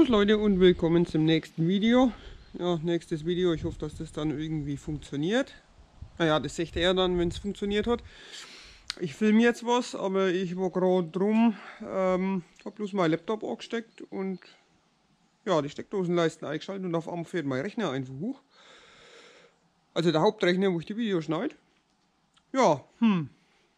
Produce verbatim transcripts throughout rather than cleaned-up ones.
Servus Leute und willkommen zum nächsten Video. Ja, nächstes Video. Ich hoffe, dass das dann irgendwie funktioniert. Naja, das seht ihr dann, wenn es funktioniert hat. Ich filme jetzt was, aber ich war gerade drum, ähm, habe bloß mein Laptop angesteckt und ja, die Steckdosenleisten eingeschaltet und auf einmal fährt mein Rechner einfach hoch. Also der Hauptrechner, wo ich die Videos schneide. Ja, hm.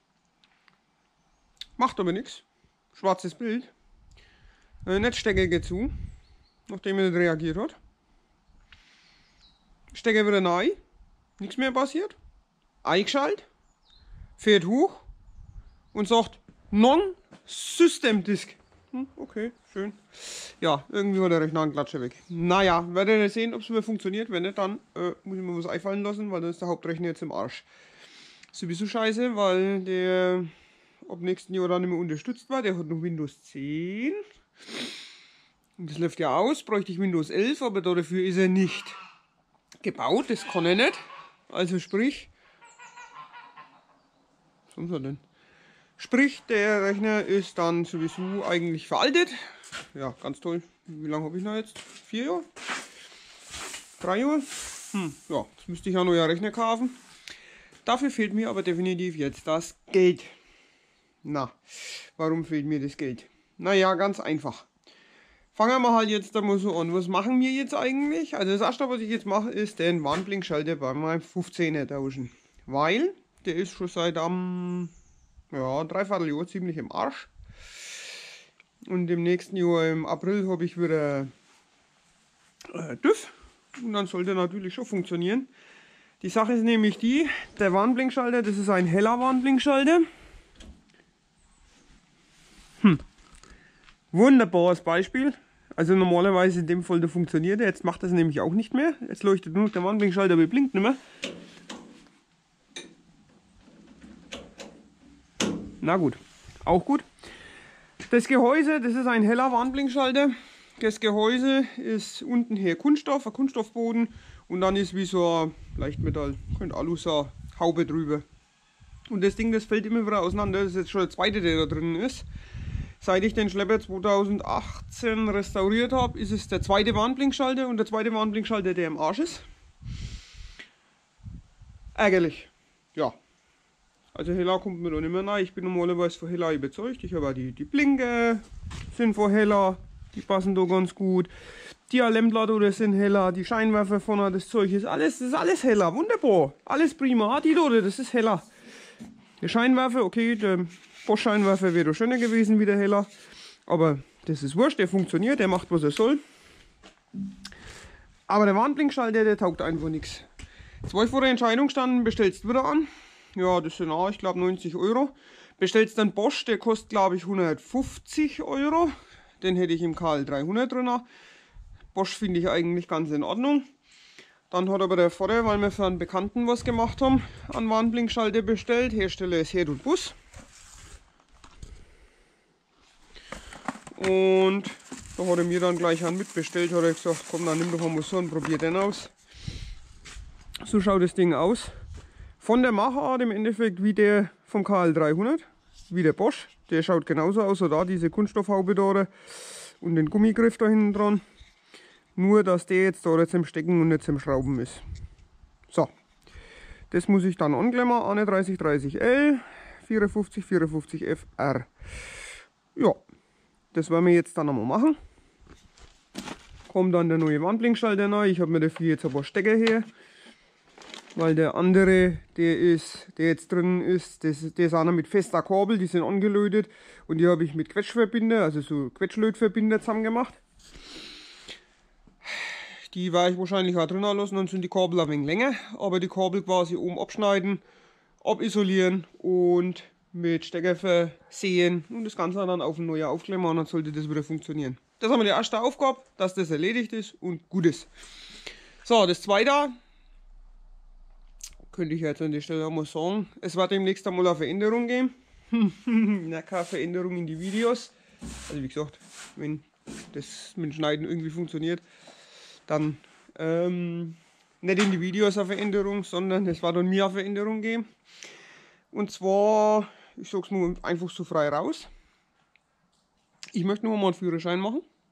Macht aber nichts. Schwarzes Bild. Äh, Netzstecker geht zu, nachdem er nicht reagiert hat. Stecker wieder rein. Nichts mehr passiert. Eingeschaltet. Fährt hoch. Und sagt Non-System-Disk. Hm, okay, schön. Ja, irgendwie war der Rechner ein Klatscher weg. Naja, werdet ihr sehen, ob es wieder funktioniert. Wenn nicht, dann äh, muss ich mir was einfallen lassen, weil dann ist der Hauptrechner jetzt im Arsch. Sowieso scheiße, weil der ab nächsten Jahr dann nicht mehr unterstützt war. Der hat noch Windows zehn. Und das läuft ja aus. Bräuchte ich Windows elf, aber dafür ist er nicht gebaut. Das kann er nicht. Also sprich. Was haben wir denn? Sprich, der Rechner ist dann sowieso eigentlich veraltet. Ja, ganz toll. Wie lange habe ich noch jetzt? Vier Jahre? Drei Jahre? Hm, ja, jetzt müsste ich ja neuer Rechner kaufen. Dafür fehlt mir aber definitiv jetzt das Geld. Na, warum fehlt mir das Geld? Naja, ganz einfach. Fangen wir halt jetzt einmal so an. Was machen wir jetzt eigentlich? Also das erste, was ich jetzt mache, ist den Warnblinkschalter bei meinem fünfzehner tauschen. Weil der ist schon seit am ja, dreiviertel Jahr ziemlich im Arsch. Und im nächsten Jahr im April habe ich wieder äh, TÜV. Und dann sollte natürlich schon funktionieren. Die Sache ist nämlich die, der Warnblinkschalter, das ist ein heller Warnblinkschalter. Hm. Wunderbares Beispiel. Also normalerweise in dem Fall der funktioniert er. Jetzt macht das nämlich auch nicht mehr. Jetzt leuchtet nur noch der Warnblinkschalter, aber blinkt nicht mehr. Na gut, auch gut. Das Gehäuse, das ist ein heller Warnblinkschalter. Das Gehäuse ist unten her Kunststoff, ein Kunststoffboden. Und dann ist wie so ein Leichtmetall, könnte Alu sein, Haube drüber. Und das Ding, das fällt immer wieder auseinander. Das ist jetzt schon der zweite, der da drin ist. Seit ich den Schlepper zweitausendachtzehn restauriert habe, ist es der zweite Warnblinkschalter und der zweite Warnblinkschalter, der im Arsch ist. Ärgerlich. Ja. Also Hella kommt mir da nicht mehr rein. Ich bin normalerweise von Hella überzeugt. Ich habe auch die, die Blinker sind von Hella, die passen da ganz gut. Die Alarmlader sind Hella, die Scheinwerfer vorne, das Zeug ist alles, das ist alles Hella. Wunderbar. Alles prima. Die Leute, das ist Hella. Der Scheinwerfer, okay, der Bosch-Scheinwerfer wäre schöner gewesen wie der Hella. Aber das ist wurscht, der funktioniert, der macht was er soll. Aber der Warnblinkschalter, der taugt einfach nichts. Jetzt war ich vor der Entscheidung standen, bestellst du wieder an. Ja, das sind auch, ich glaube, neunzig Euro. Bestellst dann Bosch, der kostet, glaube ich, hundertfünfzig Euro. Den hätte ich im K L dreihundert drin. Bosch finde ich eigentlich ganz in Ordnung. Dann hat aber der Vater, weil wir für einen Bekannten was gemacht haben, einen Warnblinkschalter bestellt. Hersteller ist Herd und Bus. Und da hat er mir dann gleich einen mitbestellt. Hat er gesagt, komm, dann nimm doch mal so und probier den aus. So schaut das Ding aus. Von der Machart im Endeffekt wie der vom K L dreihundert, wie der Bosch. Der schaut genauso aus, so da diese Kunststoffhaube da und den Gummigriff da hinten dran. Nur, dass der jetzt da zum Stecken und nicht zum Schrauben ist. So, das muss ich dann anklemmen. einunddreißig dreißig L, vierundfünfzig vierundfünfzig F R. Ja, das werden wir jetzt dann einmal machen. Kommt dann der neue Warnblinkschalter rein. Ich habe mir dafür jetzt ein paar Stecker her. Weil der andere, der ist, der jetzt drin ist, das, der ist einer mit fester Kabel, die sind angelötet. Und die habe ich mit Quetschverbinder, also so Quetschlötverbinder zusammen gemacht. Die werde ich wahrscheinlich auch drin lassen, dann sind die Kabel ein wenig länger. Aber die Kabel quasi oben abschneiden, abisolieren und mit Stecker versehen. Und das Ganze dann auf ein neuer aufklemmen und dann sollte das wieder funktionieren. Das haben wir die erste Aufgabe, dass das erledigt ist und gut ist. So, das zweite. Könnte ich jetzt an der Stelle auch mal sagen. Es wird demnächst einmal eine Veränderung geben. Na, keine Veränderung in die Videos. Also wie gesagt, wenn das mit dem Schneiden irgendwie funktioniert, dann ähm, nicht in die Videos eine Veränderung, sondern es wird dann mir eine Veränderung geben. Und zwar, ich sag's nur einfach so frei raus. Ich möchte noch mal einen Führerschein machen.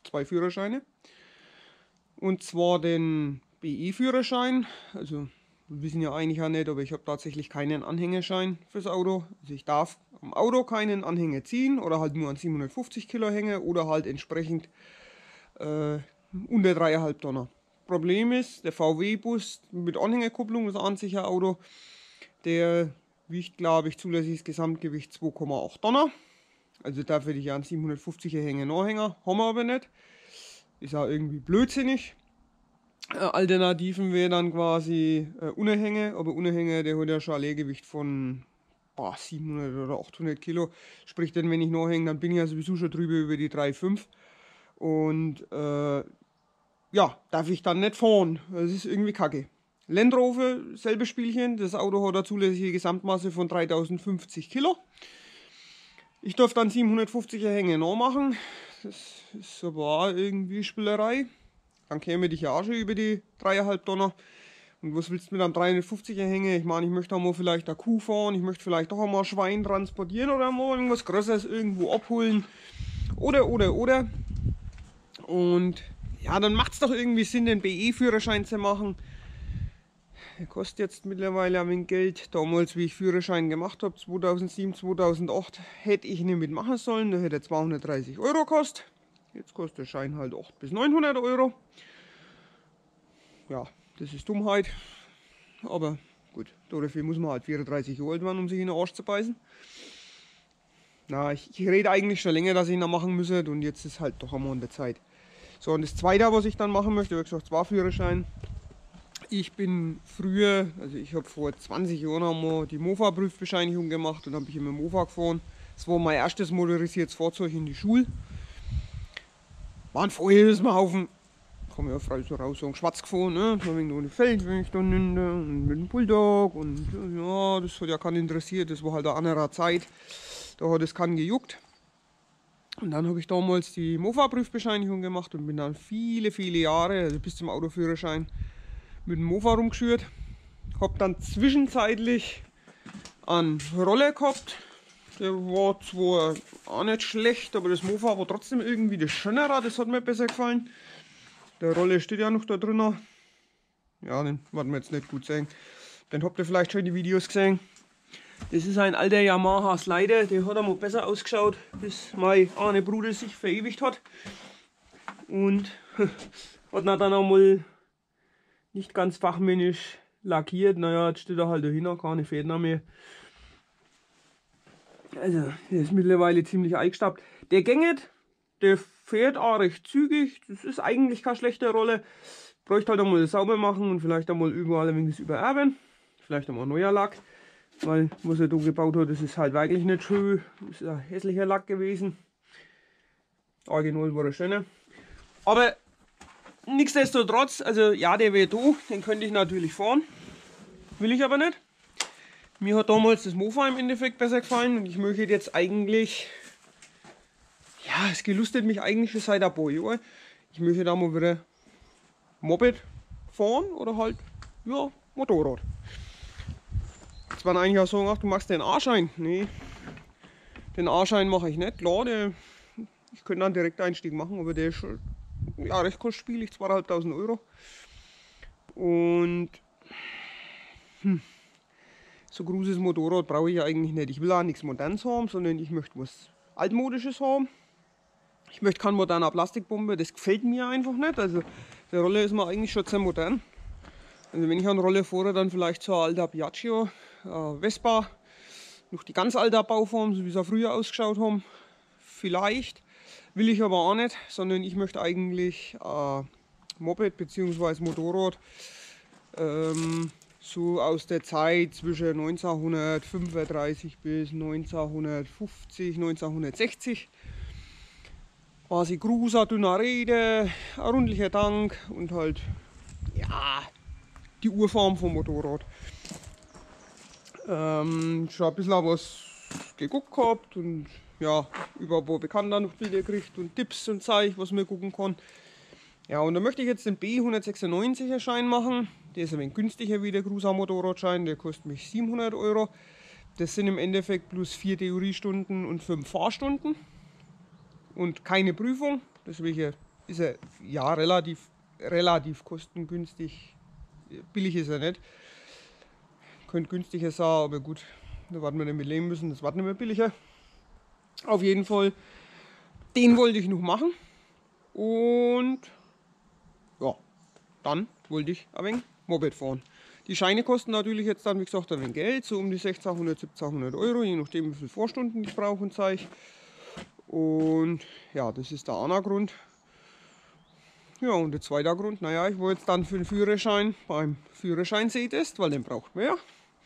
zwei Führerscheine. Und zwar den B E-Führerschein. Also wir wissen ja eigentlich ja nicht, aber ich habe tatsächlich keinen Anhängerschein fürs Auto. Also ich darf am Auto keinen Anhänger ziehen oder halt nur an siebenhundertfünfzig Kilo Hänge oder halt entsprechend äh, unter drei Komma fünf Tonner. Problem ist, der V W-Bus mit Anhängerkupplung, das ansicher Auto, der wiegt, glaube ich, zulässiges Gesamtgewicht zwei Komma acht Tonner. Also dafür hätte ich ja einen siebenhundertfünfziger Hänge Nachhänger, haben wir aber nicht. Ist auch irgendwie blödsinnig. Äh, Alternativen wäre dann quasi äh, Unterhänge, aber Unterhänge, der hat ja schon ein Leergewicht von boah, siebenhundert oder achthundert Kilo. Sprich, denn wenn ich nachhänge, dann bin ich ja sowieso schon drüber über die drei Komma fünf. Und äh, ja, darf ich dann nicht fahren. Das ist irgendwie kacke. Land Rover, selbe Spielchen. Das Auto hat eine zulässige Gesamtmasse von dreitausendfünfzig Kilo. Ich darf dann siebenhundertfünfziger Hänge nachmachen. Das ist aber auch irgendwie Spielerei. Dann käme ich ja auch schon über die drei Komma fünf Tonner. Und was willst du mit einem dreihundertfünfziger Hänge? Ich meine, ich möchte auch mal vielleicht eine Kuh fahren. Ich möchte vielleicht auch mal ein Schwein transportieren oder mal irgendwas Größeres irgendwo abholen. Oder, oder, oder. Und ja, dann macht es doch irgendwie Sinn, den B E-Führerschein zu machen. Der kostet jetzt mittlerweile ein wenig Geld. Damals, wie ich Führerschein gemacht habe, zweitausendsieben, zweitausendacht, hätte ich nicht mitmachen sollen. Da hätte er zweihundertdreißig Euro gekostet. Jetzt kostet der Schein halt achthundert bis neunhundert Euro. Ja, das ist Dummheit. Aber gut, dafür muss man halt vierunddreißig Jahre alt werden, um sich in den Arsch zu beißen. Na, ich, ich rede eigentlich schon länger, dass ich ihn noch machen müsste. Und jetzt ist halt doch einmal an der Zeit. So, und das zweite, was ich dann machen möchte, wie gesagt, zwei Führerschein. Ich bin früher, also ich habe vor zwanzig Jahren einmal die Mofa-Prüfbescheinigung gemacht und habe ich immer Mofa gefahren. Das war mein erstes motorisiertes Fahrzeug in die Schule. Waren vorher ist man Haufen, kann man ja frei so raus sagen, schwarz gefahren, ne? Da wegen ohne Feld, wenn ich dann hinter und mit dem Bulldog und ja, das hat ja keinen interessiert, das war halt eine andere Zeit. Da hat es keinen gejuckt. Und dann habe ich damals die Mofa-Prüfbescheinigung gemacht und bin dann viele, viele Jahre, also bis zum Autoführerschein, mit dem Mofa rumgeschürt. Habe dann zwischenzeitlich einen Roller gehabt. Der war zwar auch nicht schlecht, aber das Mofa war trotzdem irgendwie das Schönere, das hat mir besser gefallen. Der Roller steht ja noch da drin. Ja, den werden wir jetzt nicht gut sehen. Den habt ihr vielleicht schon in die Videos gesehen. Das ist ein alter Yamaha Slider, der hat einmal besser ausgeschaut, bis mein eine Bruder sich verewigt hat. Und hat dann einmal nicht ganz fachmännisch lackiert. Naja, jetzt steht er halt dahinter, keine Fäden mehr. Also, der ist mittlerweile ziemlich eingestaubt. Der gänget, der fährt auch recht zügig. Das ist eigentlich keine schlechte Rolle. Bräuchte halt einmal sauber machen und vielleicht einmal überall ein wenig übererben. Vielleicht einmal neuer Lack. Weil, was er da gebaut hat, das ist halt wirklich nicht schön. Das ist ein hässlicher Lack gewesen. Original war er schöner. Aber nichtsdestotrotz, also ja, der wäre da, den könnte ich natürlich fahren. Will ich aber nicht. Mir hat damals das Mofa im Endeffekt besser gefallen und ich möchte jetzt eigentlich, ja, es gelustet mich eigentlich schon seit ein paar Jahren. Ich möchte da mal wieder Moped fahren oder halt, ja, Motorrad. Jetzt werden eigentlich auch sagen, ach, du machst den A-Schein. Nee, den A-Schein mache ich nicht. Klar, der, ich könnte einen Direkteinstieg machen, aber der ist schon ja, recht kostspielig, zweitausendfünfhundert Euro. Und hm, so ein großes Motorrad brauche ich eigentlich nicht. Ich will auch nichts Modernes haben, sondern ich möchte was Altmodisches haben. Ich möchte keine moderne Plastikbombe, das gefällt mir einfach nicht. Also der Roller ist mir eigentlich schon sehr modern. Also wenn ich einen Roller fahre, dann vielleicht so ein alter Piaggio, äh, Vespa, noch die ganz alte Bauform, so wie sie früher ausgeschaut haben. Vielleicht, will ich aber auch nicht, sondern ich möchte eigentlich äh, Moped bzw. Motorrad ähm, so aus der Zeit zwischen neunzehnhundertfünfunddreißig bis neunzehnhundertfünfzig, neunzehnhundertsechzig. Quasi großer, dünner Räder, ein rundlicher Tank und halt, ja, die Urform vom Motorrad. Ähm, schon ein bisschen was geguckt gehabt und ja, über ein paar Bekannte noch Bilder gekriegt und Tipps und Zeug, was man gucken kann. Ja, und da möchte ich jetzt den B hundertsechsundneunziger Schein machen. Der ist ein wenig günstiger wie der Cruiser Motorradschein, der kostet mich siebenhundert Euro. Das sind im Endeffekt plus vier Theoriestunden und fünf Fahrstunden. Und keine Prüfung, deswegen ist er ja relativ, relativ kostengünstig. Billig ist er nicht. Könnte günstiger sein, aber gut, da werden wir damit leben müssen. Das wird nicht mehr billiger. Auf jeden Fall, den wollte ich noch machen. Und ja, dann wollte ich ein wenig Moped fahren. Die Scheine kosten natürlich jetzt dann, wie gesagt, ein wenig Geld, so um die sechzehnhundert, siebzehnhundert Euro, je nachdem wie viele Vorstunden ich brauche und zeige. Und ja, das ist der eine Grund. Ja, und der zweite Grund, naja, ich wollte jetzt dann für den Führerschein beim Führerschein-Sehtest, weil den braucht man ja.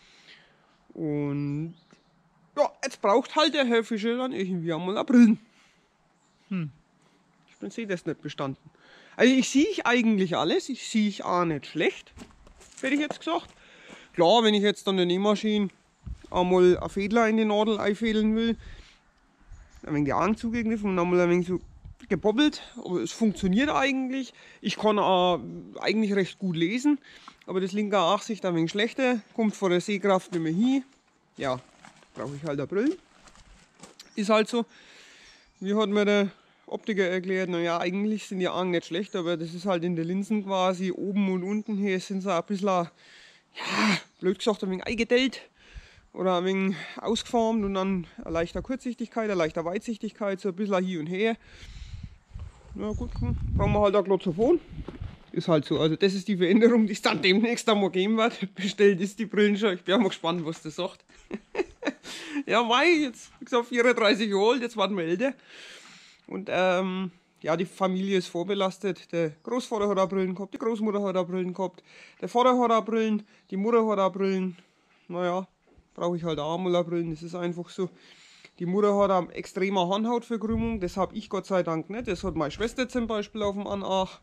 Und ja, jetzt braucht halt der Herr Fischer dann irgendwie einmal eine Brille. Hm. Ich bin Sehtest nicht bestanden. Also ich sehe eigentlich alles, ich sehe auch nicht schlecht, hätte ich jetzt gesagt. Klar, wenn ich jetzt an der Nähmaschine einmal ein Fädler in die Nadel einfädeln will, ein wenig die Augen zugegriffen und einmal ein wenig so gebobbelt, aber es funktioniert eigentlich. Ich kann auch eigentlich recht gut lesen, aber das linke Auge sieht ein wenig schlechter, kommt vor der Sehkraft nicht mehr hin. Ja, brauche ich halt eine Brille. Ist halt so. Wie hat mir der Optiker erklärt, naja, eigentlich sind die Augen nicht schlecht, aber das ist halt in der Linsen quasi oben und unten hier sind sie ein bisschen, ja, blöd gesagt, ein wenig eingedellt oder ein wenig ausgeformt und dann eine leichte Kurzsichtigkeit, eine leichte Weitsichtigkeit, so ein bisschen hier und her. Na gut, hm, brauchen wir halt ein Glotzofon. Ist halt so, also das ist die Veränderung, die es dann demnächst einmal geben wird. Bestellt ist die Brillen schon, ich bin auch mal gespannt, was das sagt. Ja, Mai, jetzt, wie gesagt, vierunddreißig Jahre alt, jetzt werden wir älter. Und ähm, ja, die Familie ist vorbelastet. Der Großvater hat auch Brillen gehabt, die Großmutter hat auch Brillen gehabt, der Vater hat auch Brillen, die Mutter hat auch Brillen. Naja, brauche ich halt auch mal Brillen, das ist einfach so. Die Mutter hat eine extreme Hornhautverkrümmung, das habe ich Gott sei Dank nicht. Das hat meine Schwester zum Beispiel auf dem Anach.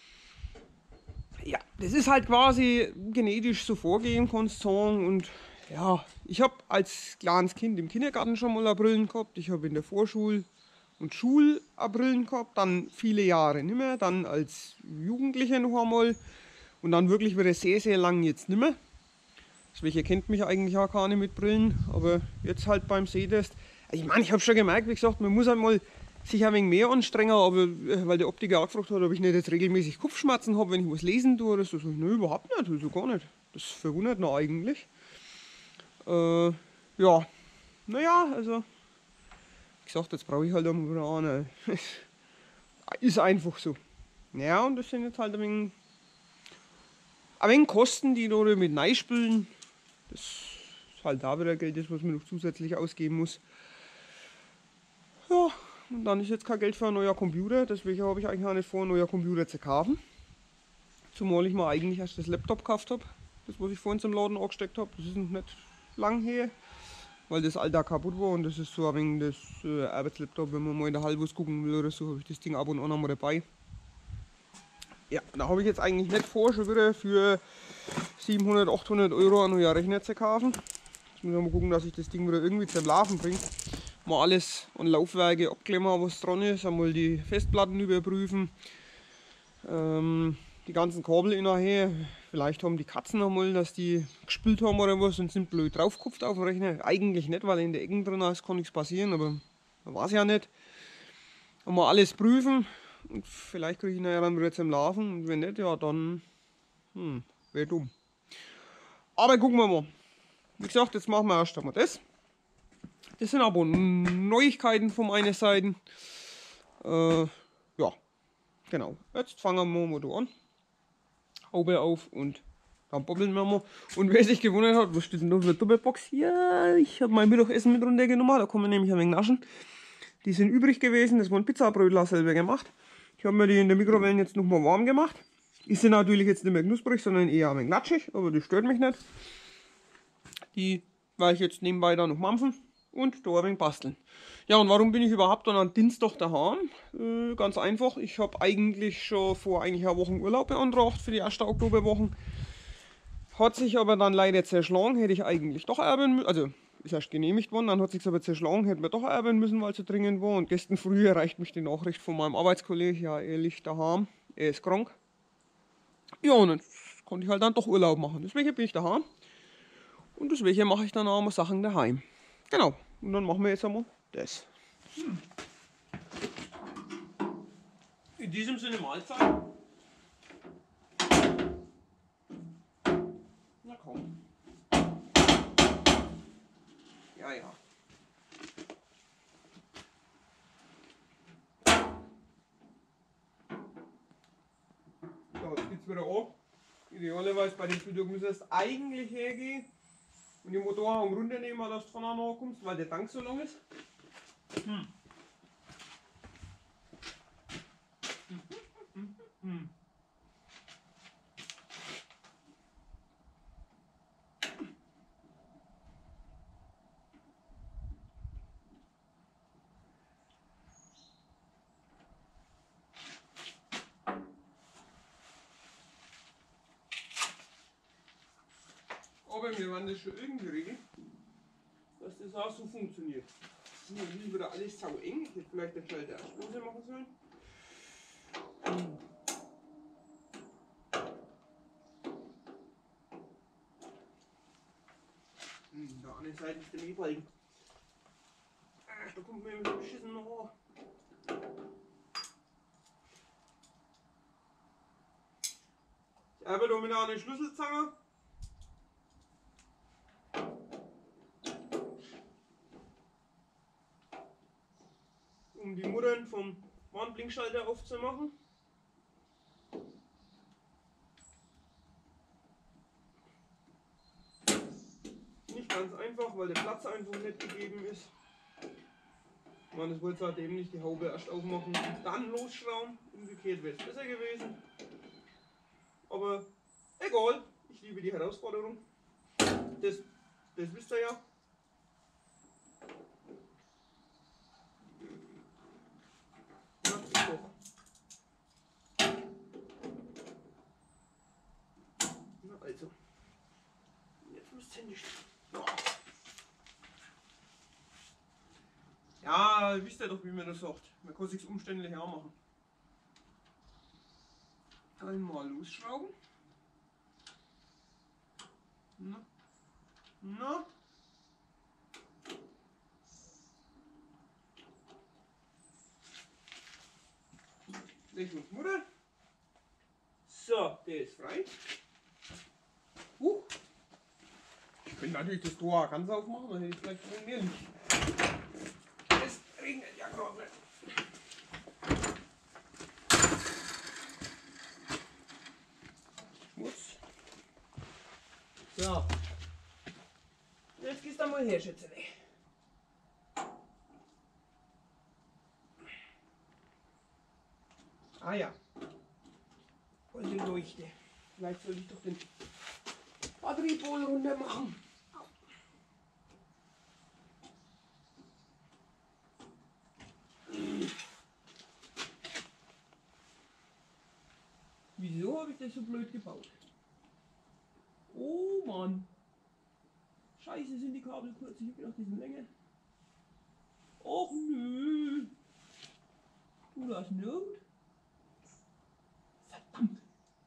Ja, das ist halt quasi genetisch so vorgehen, kannst du sagen. Und ja, ich habe als kleines Kind im Kindergarten schon mal Brillen gehabt. Ich habe in der Vorschule und Schule Brillen gehabt, dann viele Jahre nicht mehr, dann als Jugendlicher noch einmal und dann wirklich wieder sehr, sehr lang jetzt nicht mehr. Deswegen kennt mich eigentlich auch keine mit Brillen, aber jetzt halt beim Sehtest. Ich meine, ich habe schon gemerkt, wie gesagt, man muss einmal sich ein wenig mehr anstrengen, aber weil der Optiker auch gefragt hat, ob ich nicht jetzt regelmäßig Kopfschmerzen habe, wenn ich was lesen tue oder so. So, ne, überhaupt nicht, also gar nicht. Das verwundert mich eigentlich. Äh, ja, naja, also, wie gesagt, jetzt brauche ich halt einmal wieder eine. Ist einfach so. Ja, und das sind jetzt halt ein wenig, ein wenig Kosten, die da mit reinspülen. Das ist halt da wieder Geld, das was man noch zusätzlich ausgeben muss. Ja, und dann ist jetzt kein Geld für ein neuer Computer, deswegen habe ich eigentlich auch nicht vor, einen neuen Computer zu kaufen. Zumal ich mir eigentlich erst das Laptop gekauft habe, das was ich vorhin zum Laden angesteckt habe. Das ist noch nicht lang her, weil das alte kaputt war und das ist so ein wenig das äh, Arbeitslaptop, wenn man mal in der Halle was gucken will oder so, habe ich das Ding ab und an mal dabei. Ja, da habe ich jetzt eigentlich nicht vor, schon wieder für siebenhundert, achthundert Euro einen neuen Rechner zu kaufen. Jetzt muss ich mal gucken, dass ich das Ding wieder irgendwie zum Laufen bringe. Mal alles an Laufwerke abklemmen, was dran ist, einmal die Festplatten überprüfen, ähm, die ganzen Kabel nachher. Vielleicht haben die Katzen einmal, dass die gespült haben oder was und sind blöd draufgekupft auf dem Rechner. Eigentlich nicht, weil in der Ecken drin ist, kann nichts passieren, aber man weiß ja nicht. Mal alles prüfen und vielleicht kriege ich nachher dann wieder zum Laufen und wenn nicht, ja dann hm, wäre dumm. Aber gucken wir mal. Wie gesagt, jetzt machen wir erst einmal das. Das sind aber Neuigkeiten von meiner Seite. Äh, ja, genau. Jetzt fangen wir mal da an. Haube auf und dann bobbeln wir mal. Und wer sich gewundert hat, was steht denn da für eine Doppelbox? Ja, ich habe mein Mittagessen mit runtergenommen. Da kann man nämlich ein wenig naschen. Die sind übrig gewesen. Das waren Pizzabrötler selber gemacht. Ich habe mir die in der Mikrowelle jetzt nochmal warm gemacht. Die sind natürlich jetzt nicht mehr knusprig, sondern eher ein wenig natschig. Aber das stört mich nicht. Die werde ich jetzt nebenbei da noch mampfen. Und da ein wenig basteln. Ja, und warum bin ich überhaupt dann am Dienstag daheim? Äh, ganz einfach, ich habe eigentlich schon vor eigentlich einer Woche Urlaub beantragt für die erste Oktoberwoche. Hat sich aber dann leider zerschlagen, hätte ich eigentlich doch erben müssen. Also ist erst genehmigt worden, dann hat sich aber zerschlagen, hätten wir doch erben müssen, weil es so dringend war. Und gestern früh erreicht mich die Nachricht von meinem Arbeitskollegen, ja, er liegt daheim, er ist krank. Ja, und dann konnte ich halt dann doch Urlaub machen. Deswegen bin ich daheim. Und deswegen mache ich dann auch mal Sachen daheim. Genau, und dann machen wir jetzt einmal das. Hm. In diesem Sinne Mahlzeit. Na komm. Ja, ja. So, jetzt geht's wieder an. Idealerweise bei den Flugzeugen müsstest du eigentlich hergehen und die Motorhaube runternehmen, dass du von einer kommst, weil der Tank so lang ist. Hm. Hm. Hm. Aber wir werden das schon irgendwie regeln, dass das auch so funktioniert. Hier ist wieder alles sau eng. Ich hätte vielleicht den Schalter erst runter machen sollen. Hm, da an der Seite ist der Mähbalken. Ach, da kommt mir immer so beschissen nach. Ich arbeite da mit einer Schlüsselzange. Um die Muttern vom Warnblinkschalter aufzumachen. Nicht ganz einfach, weil der Platz einfach nicht gegeben ist. Man, das wollte halt eben nicht die Haube erst aufmachen und dann losschrauben. Umgekehrt wäre es besser gewesen. Aber egal, ich liebe die Herausforderung. Das, das wisst ihr ja. Na, Na also, jetzt muss es händisch. Ja, wisst ihr doch, wie man das sagt. Man kann es sich umständlich machen. Einmal losschrauben. Na. Na. Richtung Mutter. So, der ist frei. Huch. Ich könnte natürlich das Tor ganz aufmachen, dann hätte ich vielleicht ein mehr Licht. Es regnet ja gerade nicht. Schmutz. So. Jetzt gehst du mal her, Schätzele. Ah ja. Und die Leuchte. Vielleicht soll ich doch den Batteriepol runter machen. Wieso habe ich das so blöd gebaut? Oh Mann. Scheiße, sind die Kabel kurz. Ich habe gedacht, die sind länger. Och nö. Du hast Not. Verdammt.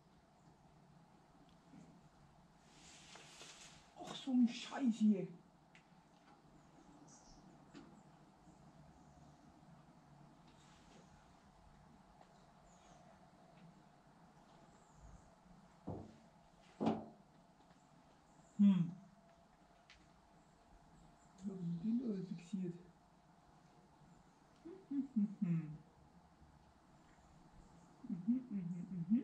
Och, so ein Scheiß hier. Hm. Ich habe den Ding fixiert. Hm, hm, hm. Mhm, mhm, mhm.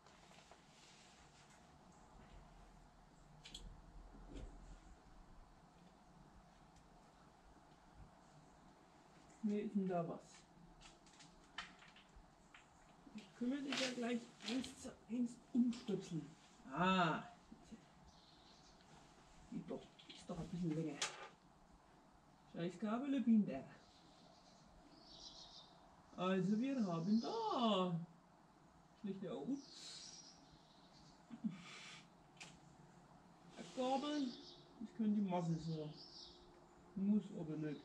Nee, ist denn da was? Ich kümmere dich ja gleich eins zu eins umstöpseln. Ah. Geht doch. Ist doch ein bisschen länger. Scheiß Kabel binder. Also wir haben da. Schlichte Augen. Gabel. Das könnte die Masse sein. Muss aber nicht.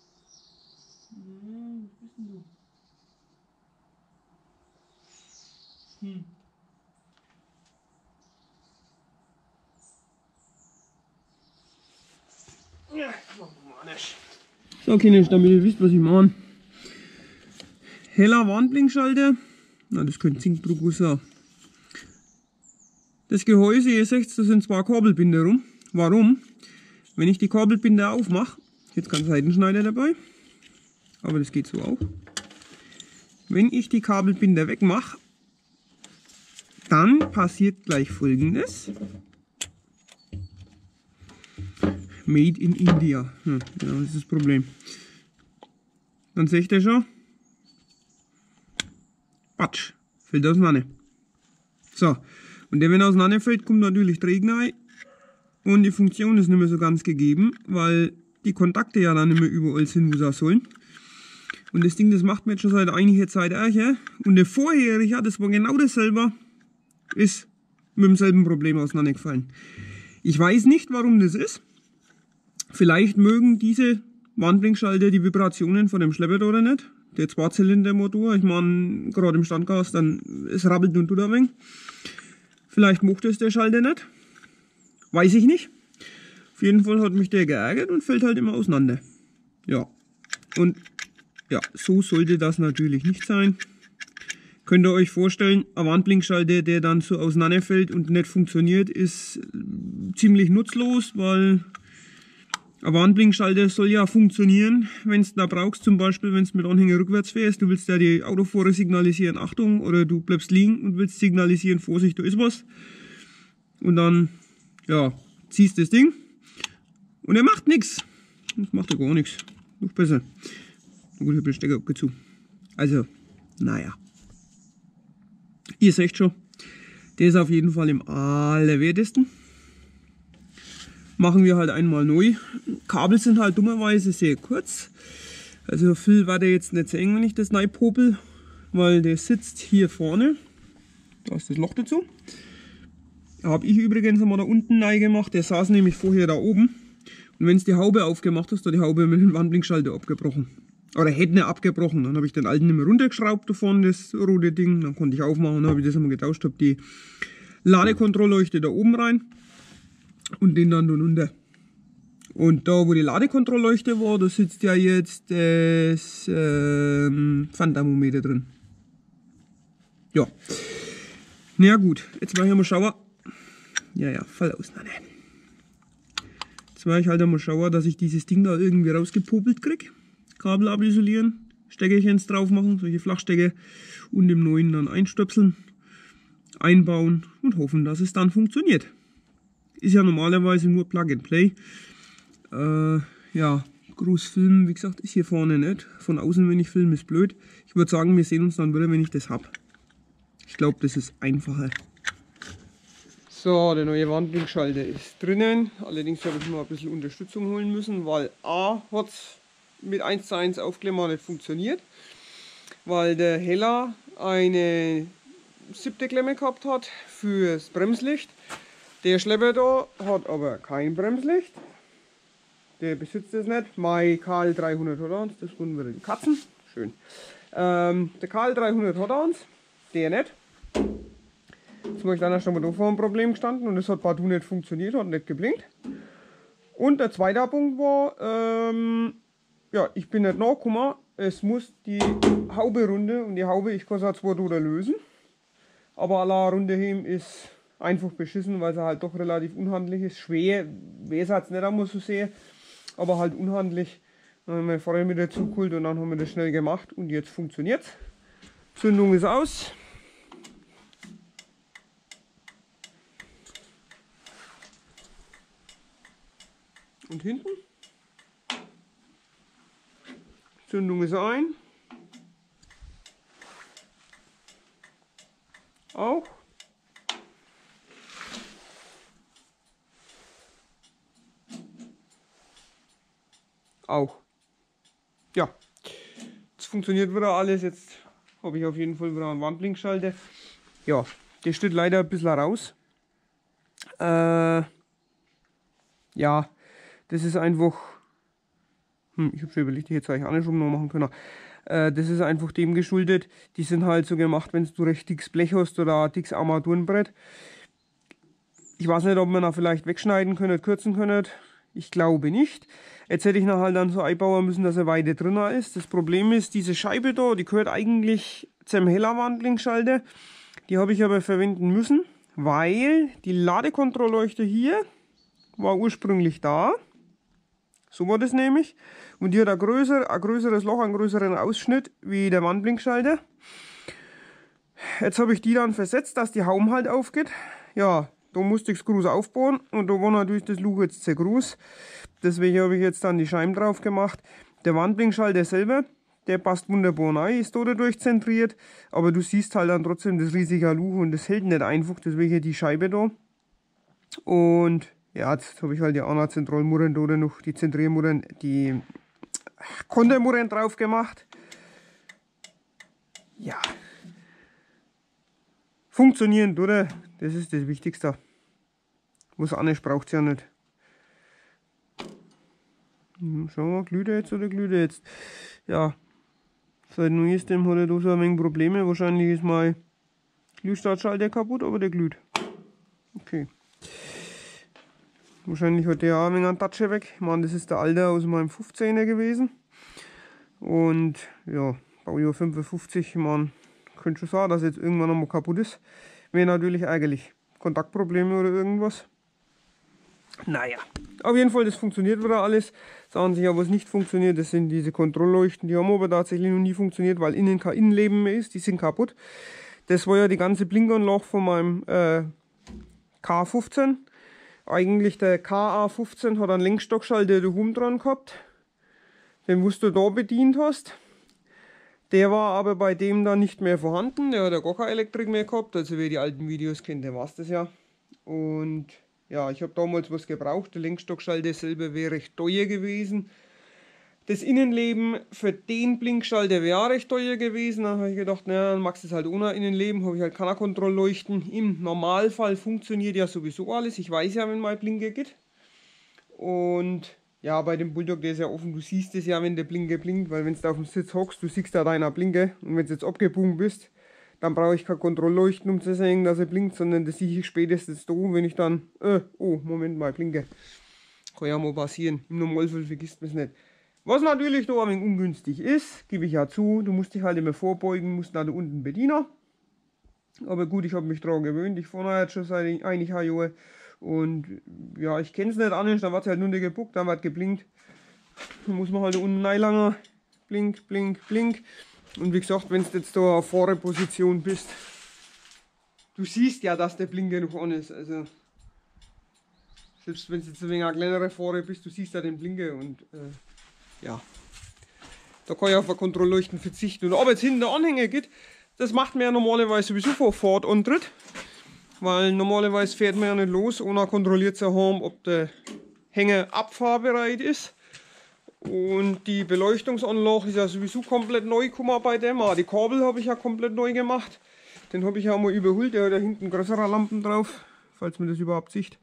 Hm, was bist denn du? Hm. Ja, machen wir mal anders. So, Kinder, damit ihr wisst, was ich meine. Heller Warnblinkschalter. Na, das könnte Zinkdruck sein. Das Gehäuse, ihr seht, da sind zwei Kabelbinder rum. Warum? Wenn ich die Kabelbinder aufmache, jetzt kein Seitenschneider dabei, aber das geht so auch. Wenn ich die Kabelbinder wegmache, dann passiert gleich Folgendes. Made in India. Ja, genau, das ist das Problem. Dann seht ihr schon. Patsch, fällt auseinander. So, und der, wenn er auseinanderfällt, kommt natürlich Trägen rein. Und die Funktion ist nicht mehr so ganz gegeben, weil die Kontakte ja dann nicht mehr überall sind, wo sie sollen. Und das Ding, das macht mir jetzt schon seit einiger Zeit Ärger. Und der vorherige, das war genau dasselbe, ist mit demselben Problem auseinandergefallen. Ich weiß nicht, warum das ist. Vielleicht mögen diese Warnblinkschalter die Vibrationen von dem Schlepper oder nicht. Der Zweizylindermotor, ich meine, gerade im Standgas, dann es rabbelt und tut ein wenig. Vielleicht mochte es der Schalter nicht. Weiß ich nicht. Auf jeden Fall hat mich der geärgert und fällt halt immer auseinander. Ja. Und ja, so sollte das natürlich nicht sein. Könnt ihr euch vorstellen, ein Warnblinkschalter, der dann so auseinanderfällt und nicht funktioniert, ist ziemlich nutzlos, weil ein Warnblinkschalter soll ja funktionieren, wenn du da brauchst, zum Beispiel, wenn du mit Anhänger rückwärts fährst, du willst ja die Autofahrer signalisieren, Achtung, oder du bleibst liegen und willst signalisieren, Vorsicht, da ist was. Und dann, ja, ziehst das Ding und er macht nichts. Das macht er gar nichts. Noch besser. Na gut, ich habe den Stecker abgezogen. Also, naja. Ihr seht schon, der ist auf jeden Fall im allerwertesten. Machen wir halt einmal neu. Kabel sind halt dummerweise sehr kurz. Also viel war der jetzt nicht so eng, wenn ich das neu popel, weil der sitzt hier vorne. Da ist das Loch dazu. Habe ich übrigens einmal da unten neu gemacht. Der saß nämlich vorher da oben. Und wenn es die Haube aufgemacht hast, hat die Haube mit dem Warnblinkschalter abgebrochen. Oder hätte nicht abgebrochen. Dann habe ich den alten immer runtergeschraubt davon, das rote Ding. Dann konnte ich aufmachen, dann habe ich das einmal getauscht, habe die Ladekontrollleuchte da oben rein und den dann runter. Und da, wo die Ladekontrollleuchte war, da sitzt ja jetzt das ähm, Pfandthermometer drin. Ja. Na gut, jetzt mache ich mal schauen. Ja, ja, voll aus. Nein, nein. Jetzt mache ich halt einmal schauen, dass ich dieses Ding da irgendwie rausgepopelt kriege. Kabel abisolieren, Steckerchens drauf machen, solche Flachstecker, und im neuen dann einstöpseln, einbauen und hoffen, dass es dann funktioniert. Ist ja normalerweise nur Plug and Play. Äh, ja, groß filmen, wie gesagt, ist hier vorne nicht. Von außen, wenn ich filme, ist blöd. Ich würde sagen, wir sehen uns dann wieder, wenn ich das habe. Ich glaube, das ist einfacher. So, der neue Warnblinkschalter ist drinnen. Allerdings habe ich mal ein bisschen Unterstützung holen müssen, weil A hat es mit eins zu eins Aufklemmer nicht funktioniert, weil der Heller eine siebte Klemme gehabt hat fürs Bremslicht. Der Schlepper da hat aber kein Bremslicht. Der besitzt es nicht. Mein K L dreihundert hat er uns. Das tun wir den Katzen. Schön. Ähm, der K L dreihundert hat er uns. Der nicht. Jetzt habe ich dann schon mal da vor ein Problem gestanden und es hat partout nicht funktioniert, hat nicht geblinkt. Und der zweite Punkt war, ähm, ja, ich bin nicht nachgekommen. Es muss die Haube runter und die Haube, ich kann es zwar da lösen, aber alle runterheben ist einfach beschissen, weil sie halt doch relativ unhandlich ist. Schwer wäre es jetzt nicht einmal so sehr, aber halt unhandlich. Dann haben wir vorher mit dazu geholt und dann haben wir das schnell gemacht und jetzt funktioniert es. Zündung ist aus. Und hinten. Zündung ist ein. Auch. Auch. Ja. Jetzt funktioniert wieder alles. Jetzt habe ich auf jeden Fall wieder einen Warnblinkschalter. Ja, der steht leider ein bisschen raus. Äh, ja, das ist einfach. Hm, ich habe schon überlegt, ich hätte es eigentlich auch nicht schon noch machen können. Äh, das ist einfach dem geschuldet. Die sind halt so gemacht, wenn du recht dickes Blech hast oder ein dickes Armaturenbrett. Ich weiß nicht, ob man da vielleicht wegschneiden können, kürzen können. Ich glaube nicht. Jetzt hätte ich nachher dann so einbauen müssen, dass er weiter drin ist. Das Problem ist, diese Scheibe da, die gehört eigentlich zum Hellerwandlungsschalter. Die habe ich aber verwenden müssen, weil die Ladekontrollleuchte hier war ursprünglich da. So war das nämlich. Und die hat ein, größer, ein größeres Loch, einen größeren Ausschnitt wie der Wandblinkschalter. Jetzt habe ich die dann versetzt, dass die Haum halt aufgeht. Ja, da musste ich das Gruß aufbauen und da war natürlich das Luch jetzt sehr groß. Deswegen habe ich jetzt dann die Scheiben drauf gemacht. Der Wandblinkschalter selber, der passt wunderbar rein, ist da dadurch zentriert. Aber du siehst halt dann trotzdem das riesige Luch und das hält nicht einfach, deswegen die Scheibe da. Und ja, jetzt habe ich halt die anderen Zentralmurren da noch, die Zentriermurren, die Kontermurren drauf gemacht. Ja. Funktionierend, oder? Das ist das Wichtigste. Was anderes braucht es ja nicht. Schauen wir, glüht er jetzt oder glüht er jetzt? Ja, seit neuestem hat er da so ein wenig Probleme. Wahrscheinlich ist mein Glühstartschalter kaputt, aber der glüht. Okay. Wahrscheinlich hat der auch ein wenig einen Toucher weg. Ich meine, das ist der alte aus meinem fünfzehner gewesen. Und ja, Baujahr fünfundfünfzig, ich meine, könnte schon sagen, dass jetzt irgendwann nochmal kaputt ist. Wäre natürlich ärgerlich. Kontaktprobleme oder irgendwas. Naja, auf jeden Fall, das funktioniert wieder alles. Sagen sich ja, was nicht funktioniert, das sind diese Kontrollleuchten. Die haben aber tatsächlich noch nie funktioniert, weil innen kein Innenleben mehr ist. Die sind kaputt. Das war ja die ganze Blinkanlage von meinem äh, K fünfzehn. Eigentlich der K A fünfzehn hat einen Lenkstockschalter da oben dran gehabt. Den, was du da bedient hast. Der war aber bei dem dann nicht mehr vorhanden. Der hat ja gar keine Elektrik mehr gehabt. Also wer die alten Videos kennt, der weiß das ja. Und ja, ich habe damals was gebraucht. Der Lenkstockschalter selber wäre recht teuer gewesen. Das Innenleben für den Blinkschalter wäre auch recht teuer gewesen. Dann habe ich gedacht, naja, dann magst du es halt ohne Innenleben. Habe ich halt keine Kontrollleuchten. Im Normalfall funktioniert ja sowieso alles. Ich weiß ja, wenn mal Blinker geht. Und ja, bei dem Bulldog, der ist ja offen, du siehst es ja, wenn der Blinker blinkt, weil wenn du auf dem Sitz hockst, du siehst ja deiner Blinker und wenn du jetzt abgebogen bist, dann brauche ich keine Kontrollleuchten, um zu sehen, dass er blinkt, sondern das sehe ich spätestens da, wenn ich dann, äh, oh, Moment mal, Blinker. Kann ja mal passieren, im Normalfall vergisst man es nicht. Was natürlich da ein wenig ungünstig ist, gebe ich ja zu, du musst dich halt immer vorbeugen, musst nach da unten bedienen. Aber gut, ich habe mich daran gewöhnt, ich fahre jetzt schon seit einigen Jahren. Und ja, ich kenne es nicht anders, dann wird halt nur nicht gebuckt, dann wird geblinkt. Dann muss man halt unten reinlangen. Blink, blink, blink. Und wie gesagt, wenn du jetzt da auf Fahrerposition bist, du siehst ja, dass der Blinker noch an ist. Also, selbst wenn du jetzt ein wenig ein kleinerer Fahrer bist, du siehst ja den Blinker. Und äh, ja, da kann ich auf ein Kontrollleuchten verzichten. Und ob jetzt hinten der Anhänger geht, das macht man ja normalerweise sowieso vor Fahrtantritt. Weil normalerweise fährt man ja nicht los, ohne kontrolliert zu haben, ob der Hänger abfahrbereit ist. Und die Beleuchtungsanlage ist ja sowieso komplett neu gekommen bei dem. Auch die Kabel habe ich ja komplett neu gemacht. Den habe ich ja mal überholt, der hat da hinten größere Lampen drauf, falls man das überhaupt sieht.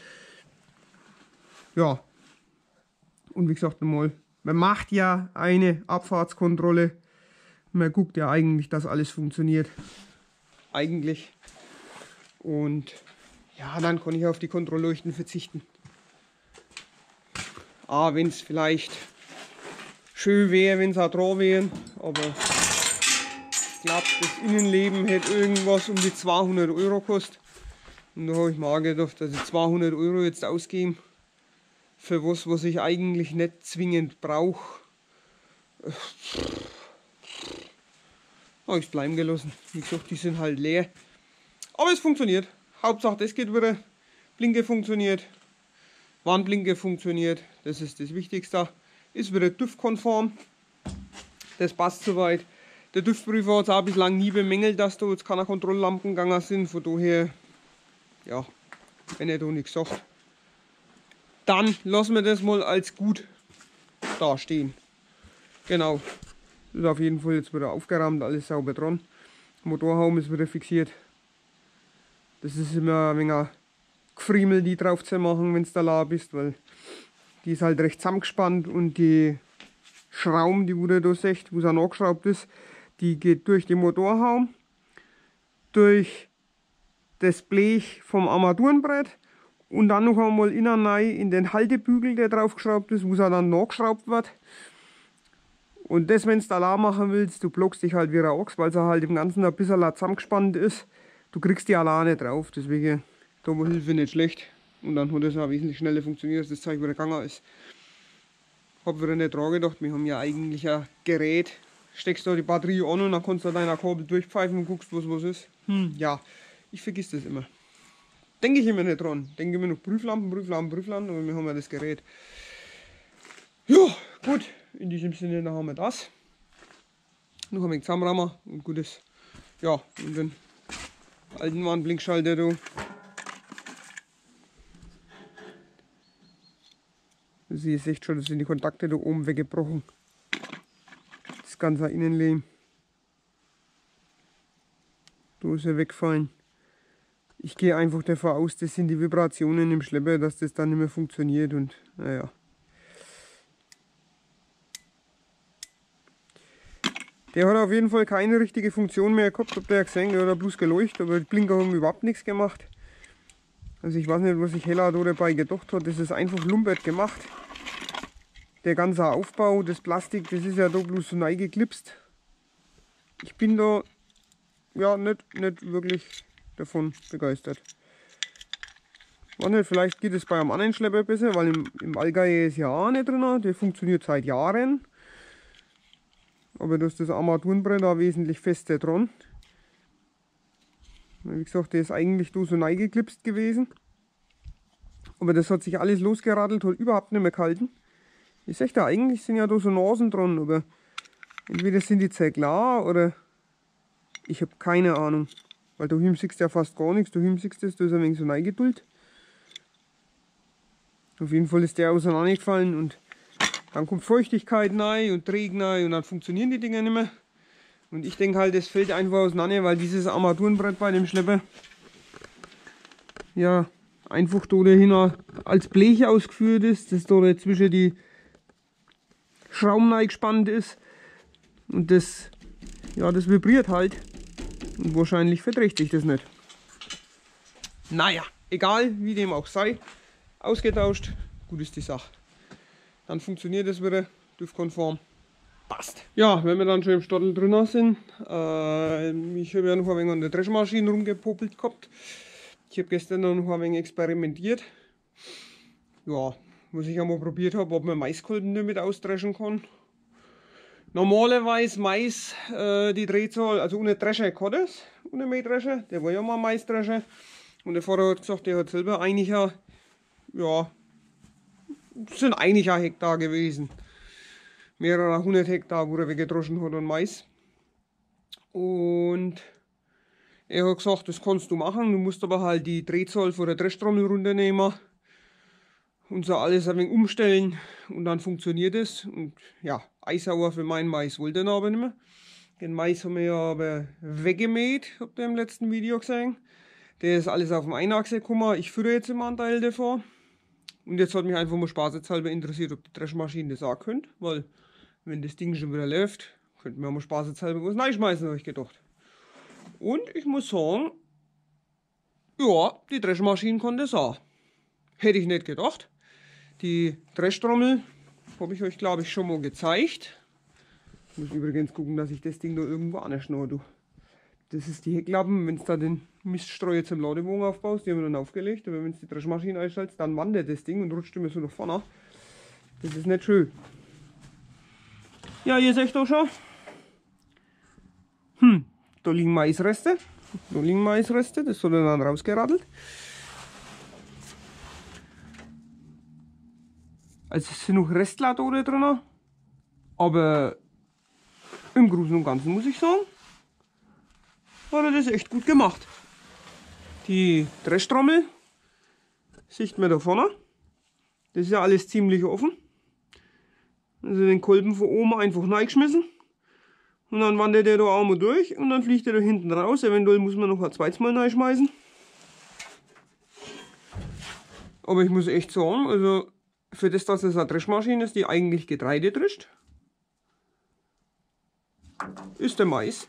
Ja, und wie gesagt nochmal, man macht ja eine Abfahrtskontrolle. Man guckt ja eigentlich, dass alles funktioniert. Eigentlich. Und ja, dann kann ich auf die Kontrollleuchten verzichten. Ah, wenn es vielleicht schön wäre, wenn es auch dran wären. Aber ich glaube, das Innenleben hätte irgendwas um die zweihundert Euro gekostet. Und da habe ich mir auch gedacht, dass ich zweihundert Euro jetzt ausgeben für was, was ich eigentlich nicht zwingend brauche. Habe ich es bleiben gelassen. Wie gesagt, die sind halt leer. Aber es funktioniert. Hauptsache das geht wieder. Blinker funktioniert. Warnblinker funktioniert. Das ist das Wichtigste. Ist wieder TÜV-konform. Das passt soweit. Der TÜV-Prüfer hat es auch bislang nie bemängelt, dass da jetzt keine Kontrolllampen gegangen sind. Von daher, ja, wenn er da nichts sagt, dann lassen wir das mal als gut dastehen. Genau. Ist auf jeden Fall jetzt wieder aufgeräumt, alles sauber dran. Motorhaum ist wieder fixiert. Das ist immer ein wenig Gefriemel, die drauf zu machen, wenn es da la bist, weil die ist halt recht zusammengespannt und die Schrauben, die ihr da seht, wo es auch angeschraubt ist, die geht durch den Motorhaum, durch das Blech vom Armaturenbrett Und dann noch einmal innen rein in den Haltebügel, der draufgeschraubt ist, wo es dann nachgeschraubt wird. Und das, wenn du Alarm machen willst, du blockst dich halt wie ein Ochs, weil es halt im Ganzen ein bisschen zusammengespannt ist. Du kriegst die Alarm nicht drauf, deswegen da war Hilfe nicht schlecht. Und dann hat es auch wesentlich schneller funktioniert, dass das Zeug wieder gegangen ist. Hab wieder nicht dran gedacht, wir haben ja eigentlich ein Gerät. Steckst da die Batterie an und dann kannst du deiner Kabel durchpfeifen und guckst, was was ist. Hm, ja, ich vergiss das immer. Denke ich immer nicht dran. Denke immer noch Prüflampen, Prüflampen, Prüflampen, aber wir haben ja das Gerät. Ja, gut. In diesem Sinne, dann haben wir das. Noch ein wenig zusammenrammen und gut ist. Ja, und den alten Warnblinkschalter da. Also ihr seht schon, das sind die Kontakte da oben weggebrochen. Das ganze Innenlehm. Da ist er weggefallen. Ich gehe einfach davon aus, das sind die Vibrationen im Schlepper, dass das dann nicht mehr funktioniert und naja. Der hat auf jeden Fall keine richtige Funktion mehr gehabt, habt ihr ja gesehen, der hat bloß geleuchtet, aber die Blinker haben überhaupt nichts gemacht. Also ich weiß nicht, was sich Hella da dabei gedacht hat, das ist einfach lumpert gemacht. Der ganze Aufbau, das Plastik, das ist ja da bloß so neu geklipst. Ich bin da ja nicht, nicht wirklich davon begeistert. Weiß nicht, vielleicht geht es bei einem anderen Schlepper besser, weil im, im Allgäu ist ja auch nicht drin, der funktioniert seit Jahren. Aber da ist das Armaturenbrett da wesentlich fester dran. Wie gesagt, der ist eigentlich da so neu geklipst gewesen. Aber das hat sich alles losgeradelt, hat überhaupt nicht mehr gehalten. Ich sag da, eigentlich sind ja da so Nasen dran, aber entweder sind die sehr klar oder ich habe keine Ahnung. Weil da hinten siehst du ja fast gar nichts, da hinten siehst du das, da ist ein wenig so reingedullt. Auf jeden Fall ist der auseinandergefallen und dann kommt Feuchtigkeit rein und Regen rein und dann funktionieren die Dinger nicht mehr. Und ich denke halt, das fällt einfach auseinander, weil dieses Armaturenbrett bei dem Schlepper ja einfach da dahin als Blech ausgeführt ist, das da zwischen die Schrauben gespannt ist. Und das, ja, das vibriert halt. Und wahrscheinlich verträgt sich das nicht. Naja, egal wie dem auch sei, ausgetauscht, gut ist die Sache. Dann funktioniert es wieder, TÜV-konform. Passt. Ja, wenn wir dann schon im Stadel drin sind, äh, ich habe ja noch ein wenig an der Dreschmaschine rumgepopelt gehabt. Ich habe gestern noch ein wenig experimentiert. Ja, was ich einmal probiert habe, ob man Maiskolben damit ausdreschen kann. Normalerweise Mais, äh, die Drehzahl, also ohne Drescher kann das, ohne Mähdrescher, der war ja mal Maisdrescher. Und der Vater hat gesagt, der hat selber eigentlich ja, ja, das sind eigentlich ein Hektar gewesen. Mehrere hundert Hektar, wo er weggedroschen hat an Mais. Und er hat gesagt, das kannst du machen, du musst aber halt die Drehzahl von der Dreschtrommel runternehmen und so alles ein wenig umstellen und dann funktioniert es. Und ja, Eisauer für meinen Mais wollte er aber nicht mehr. Den Mais haben wir ja aber weggemäht, habt ihr im letzten Video gesehen. Der ist alles auf dem Einachse gekommen. Ich führe jetzt immer einen Teil davon. Und jetzt hat mich einfach mal spaßeshalber interessiert, ob die Dreschmaschine das auch könnte. Weil, wenn das Ding schon wieder läuft, könnten wir mal spaßeshalber was reinschmeißen, habe ich gedacht. Und ich muss sagen, ja, die Dreschmaschine kann das auch. Hätte ich nicht gedacht. Die Dreschtrommel habe ich euch, glaube ich, schon mal gezeigt. Ich muss übrigens gucken, dass ich das Ding da irgendwo anschneide. Das ist die Hecklappen, wenn du da den Miststreu zum Ladewagen aufbaust, die haben wir dann aufgelegt, aber wenn du die Dreschmaschine einstellst, dann wandert das Ding und rutscht immer so nach vorne. Das ist nicht schön. Ja, ihr seht doch schon. Hm, da liegen Maisreste. Da liegen Maisreste, das wird dann rausgeradelt. Also es sind noch Restler da drin, aber im Großen und Ganzen muss ich sagen, hat er das echt gut gemacht. Die Dreschtrommel sieht man da vorne. Das ist ja alles ziemlich offen. Also den Kolben von oben einfach reingeschmissen. Und dann wandert der da auch mal durch und dann fliegt er da hinten raus. Eventuell muss man noch ein zweites Mal reinschmeißen. Aber ich muss echt sagen, also für das, dass es eine Dreschmaschine ist, die eigentlich Getreide drescht, ist der Mais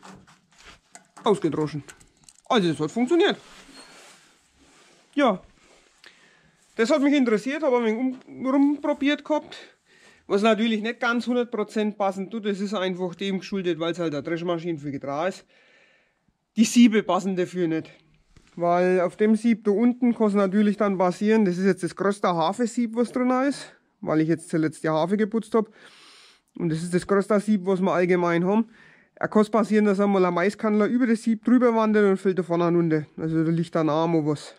ausgedroschen. Also das hat funktioniert. Ja, das hat mich interessiert, habe ein wenig rumprobiert gehabt. Was natürlich nicht ganz hundert Prozent passend tut, das ist einfach dem geschuldet, weil es halt eine Dreschmaschine für Getreide ist. Die Siebe passen dafür nicht. Weil auf dem Sieb da unten kann es natürlich dann passieren, das ist jetzt das größte Hafensieb, was drin ist, weil ich jetzt zuletzt die Hafe geputzt habe. Und das ist das größte Sieb, was wir allgemein haben. Er kann es passieren, dass einmal ein Maiskandler über das Sieb drüber wandert und fällt davon runter. Also da liegt dann auch mal was.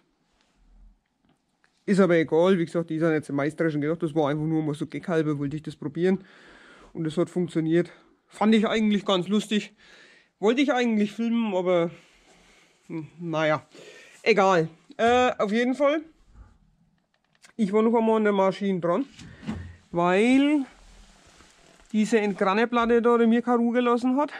Ist aber egal, wie gesagt, ich habe jetzt Maisdreschen gedacht, das war einfach nur mal so Geckhalber, wollte ich das probieren. Und das hat funktioniert. Fand ich eigentlich ganz lustig. Wollte ich eigentlich filmen, aber hm, naja, egal. Äh, auf jeden Fall, ich war noch einmal an der Maschine dran, weil diese Entgraneplatte da mir keine Ruhe gelassen hat.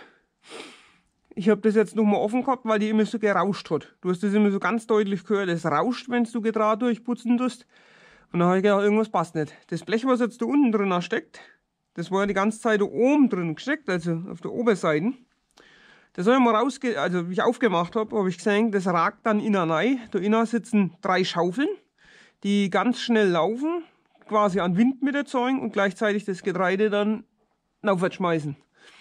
Ich habe das jetzt noch mal offen gehabt, weil die immer so gerauscht hat. Du hast das immer so ganz deutlich gehört. Es rauscht, wenn du Getreide durchputzen tust. Und dann habe ich gedacht, irgendwas passt nicht. Das Blech, was jetzt da unten drin steckt, das war ja die ganze Zeit da oben drin gesteckt, also auf der Oberseite. Das habe ich mal rausge... Also wie ich aufgemacht habe, habe ich gesehen, das ragt dann innen rein. Da innen sitzen drei Schaufeln, die ganz schnell laufen, quasi an Wind mit erzeugen und gleichzeitig das Getreide dann aufwärts schmeißen.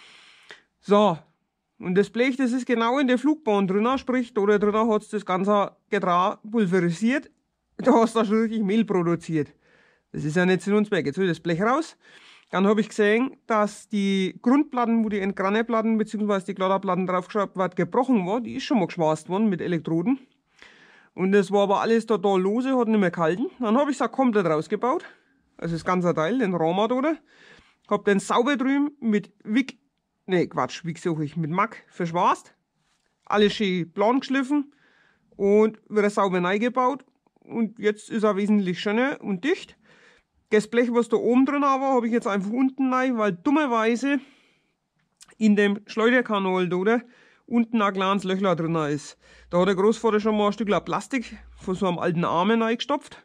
So. Und das Blech, das ist genau in der Flugbahn drin, sprich, da drin hat es das ganze Getreide pulverisiert. Da hast du schon richtig Mehl produziert. Das ist ja nicht Sinn und Zweck. Jetzt will ich das Blech raus. Dann habe ich gesehen, dass die Grundplatten, wo die Entgraneplatten bzw. die Kladderplatten draufgeschraubt wird, gebrochen war. Die ist schon mal geschweißt worden mit Elektroden. Und das war aber alles total lose, hat nicht mehr gehalten. Dann habe ich es auch komplett rausgebaut. Also das ganze Teil, den Rahmat, oder? Hab den sauber drüben mit Wick. Ne, Quatsch, wie suche ich, mit Mack verschweißt. Alles schön plan geschliffen und wieder sauber reingebaut. Und jetzt ist er wesentlich schöner und dicht. Das Blech, was da oben drin war, habe ich jetzt einfach unten rein, weil dummerweise in dem Schleuderkanal da, oder, unten ein kleines Löchler drin ist. Da hat der Großvater schon mal ein Stück Plastik von so einem alten Arm reingestopft.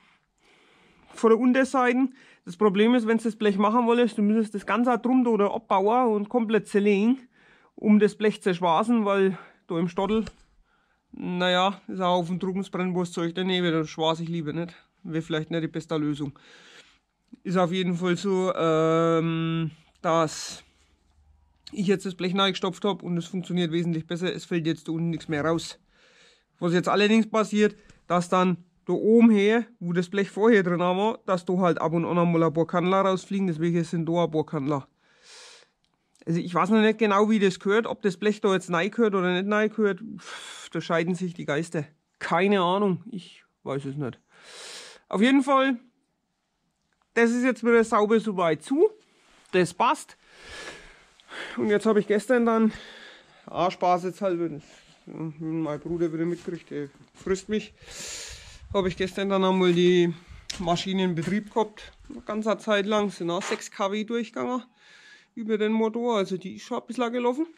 Von der Unterseite. Das Problem ist, wenn du das Blech machen wolltest, du müsstest das Ganze drunter oder abbauen und komplett zerlegen, um das Blech zu schwasen, weil da im Stottel, naja, ist auch auf dem Trugensbrennwurstzeug daneben, das schwase ich lieber nicht. Wäre vielleicht nicht die beste Lösung. Ist auf jeden Fall so, ähm, dass ich jetzt das Blech reingestopft habe und es funktioniert wesentlich besser. Es fällt jetzt da unten nichts mehr raus. Was jetzt allerdings passiert, dass dann da oben her, wo das Blech vorher drin war, dass da halt ab und an mal ein paar Kandler rausfliegen, deswegen sind da ein paar Kandler. Also ich weiß noch nicht genau, wie das gehört, ob das Blech da jetzt neu gehört oder nicht neu gehört. Da scheiden sich die Geister. Keine Ahnung, ich weiß es nicht. Auf jeden Fall, das ist jetzt wieder sauber soweit zu. Das passt. Und jetzt habe ich gestern dann, ah, Spaß jetzt halber, das, mein Bruder wieder mitgekriegt, der frisst mich. Habe ich gestern dann einmal die Maschine in Betrieb gehabt, eine ganze Zeit lang, sind auch sechs Kilowatt durchgegangen über den Motor, also die ist schon ein bisschen gelaufen.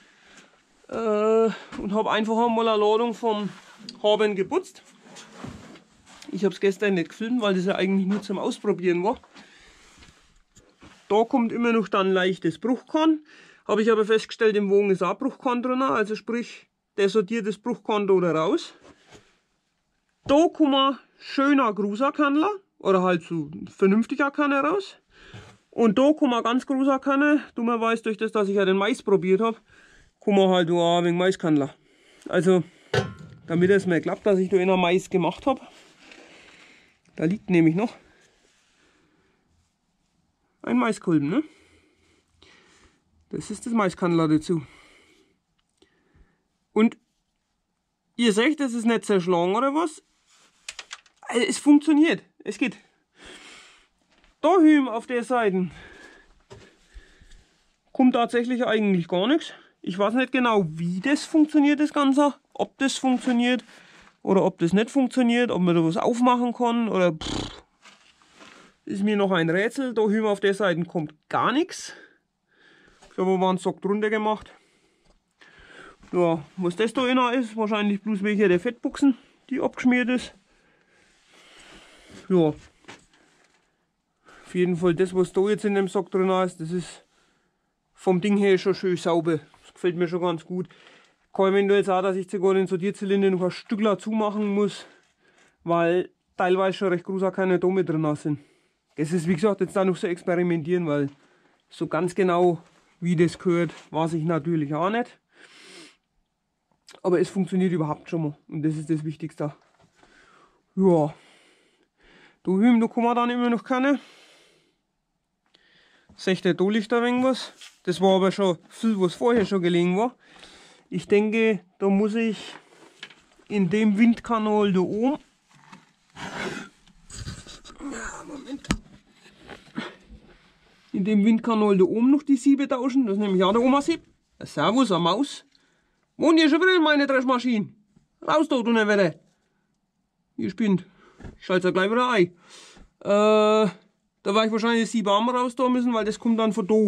Äh, und habe einfach einmal eine Ladung vom Haben geputzt. Ich habe es gestern nicht gefilmt, weil das ja eigentlich nur zum Ausprobieren war. Da kommt immer noch dann leichtes Bruchkorn. Habe ich aber festgestellt, im Wogen ist auch Bruchkorn drin, also sprich, der sortiert das Bruchkorn da raus. Da kommen schöner großer Kandler oder halt so vernünftiger Kanne raus. Und da kommen ganz großer Kanne, dummerweise durch das, dass ich ja den Mais probiert habe, kommen halt auch ein wenig Maiskandler. Also, damit es mir klappt, dass ich da einer Mais gemacht habe. Da liegt nämlich noch ein Maiskolben, ne? Das ist das Maiskandler dazu. Und ihr seht, das ist nicht zerschlagen oder was? Es funktioniert, es geht. Da hüben auf der Seite kommt tatsächlich eigentlich gar nichts. Ich weiß nicht genau, wie das funktioniert, das Ganze. Ob das funktioniert oder ob das nicht funktioniert, ob man da was aufmachen kann oder pff, ist mir noch ein Rätsel. Da hüben auf der Seite kommt gar nichts. Da haben wir einen Sack drunter gemacht. Ja, was das da inner ist, wahrscheinlich bloß welche der Fettbuchsen, die abgeschmiert ist. Ja, auf jeden Fall das, was da jetzt in dem Sack drin ist, das ist vom Ding her schon schön sauber. Das gefällt mir schon ganz gut. Kann eventuell auch, dass ich sogar den Sortierzylinder noch ein Stückler zumachen muss, weil teilweise schon recht große keine Dome drin sind. Das ist wie gesagt jetzt da noch so experimentieren, weil so ganz genau wie das gehört, weiß ich natürlich auch nicht. Aber es funktioniert überhaupt schon mal und das ist das Wichtigste. Ja, da hüben, da kann man dann immer noch keine. Seht ihr, da liegt ein wenig was. Das war aber schon viel, was vorher schon gelegen war. Ich denke, da muss ich in dem Windkanal da oben. Ja, Moment. In dem Windkanal da oben noch die Siebe tauschen. Das ist nämlich auch der Oma-Sieb. Servus, eine Maus. Wohnt ihr schon wieder in meine Dreschmaschine? Raus da, du nicht wieder. Ihr spinnt. Ich schalte es gleich wieder ein. Äh, da werde ich wahrscheinlich die Siebe Arme raus da müssen, weil das kommt dann von da.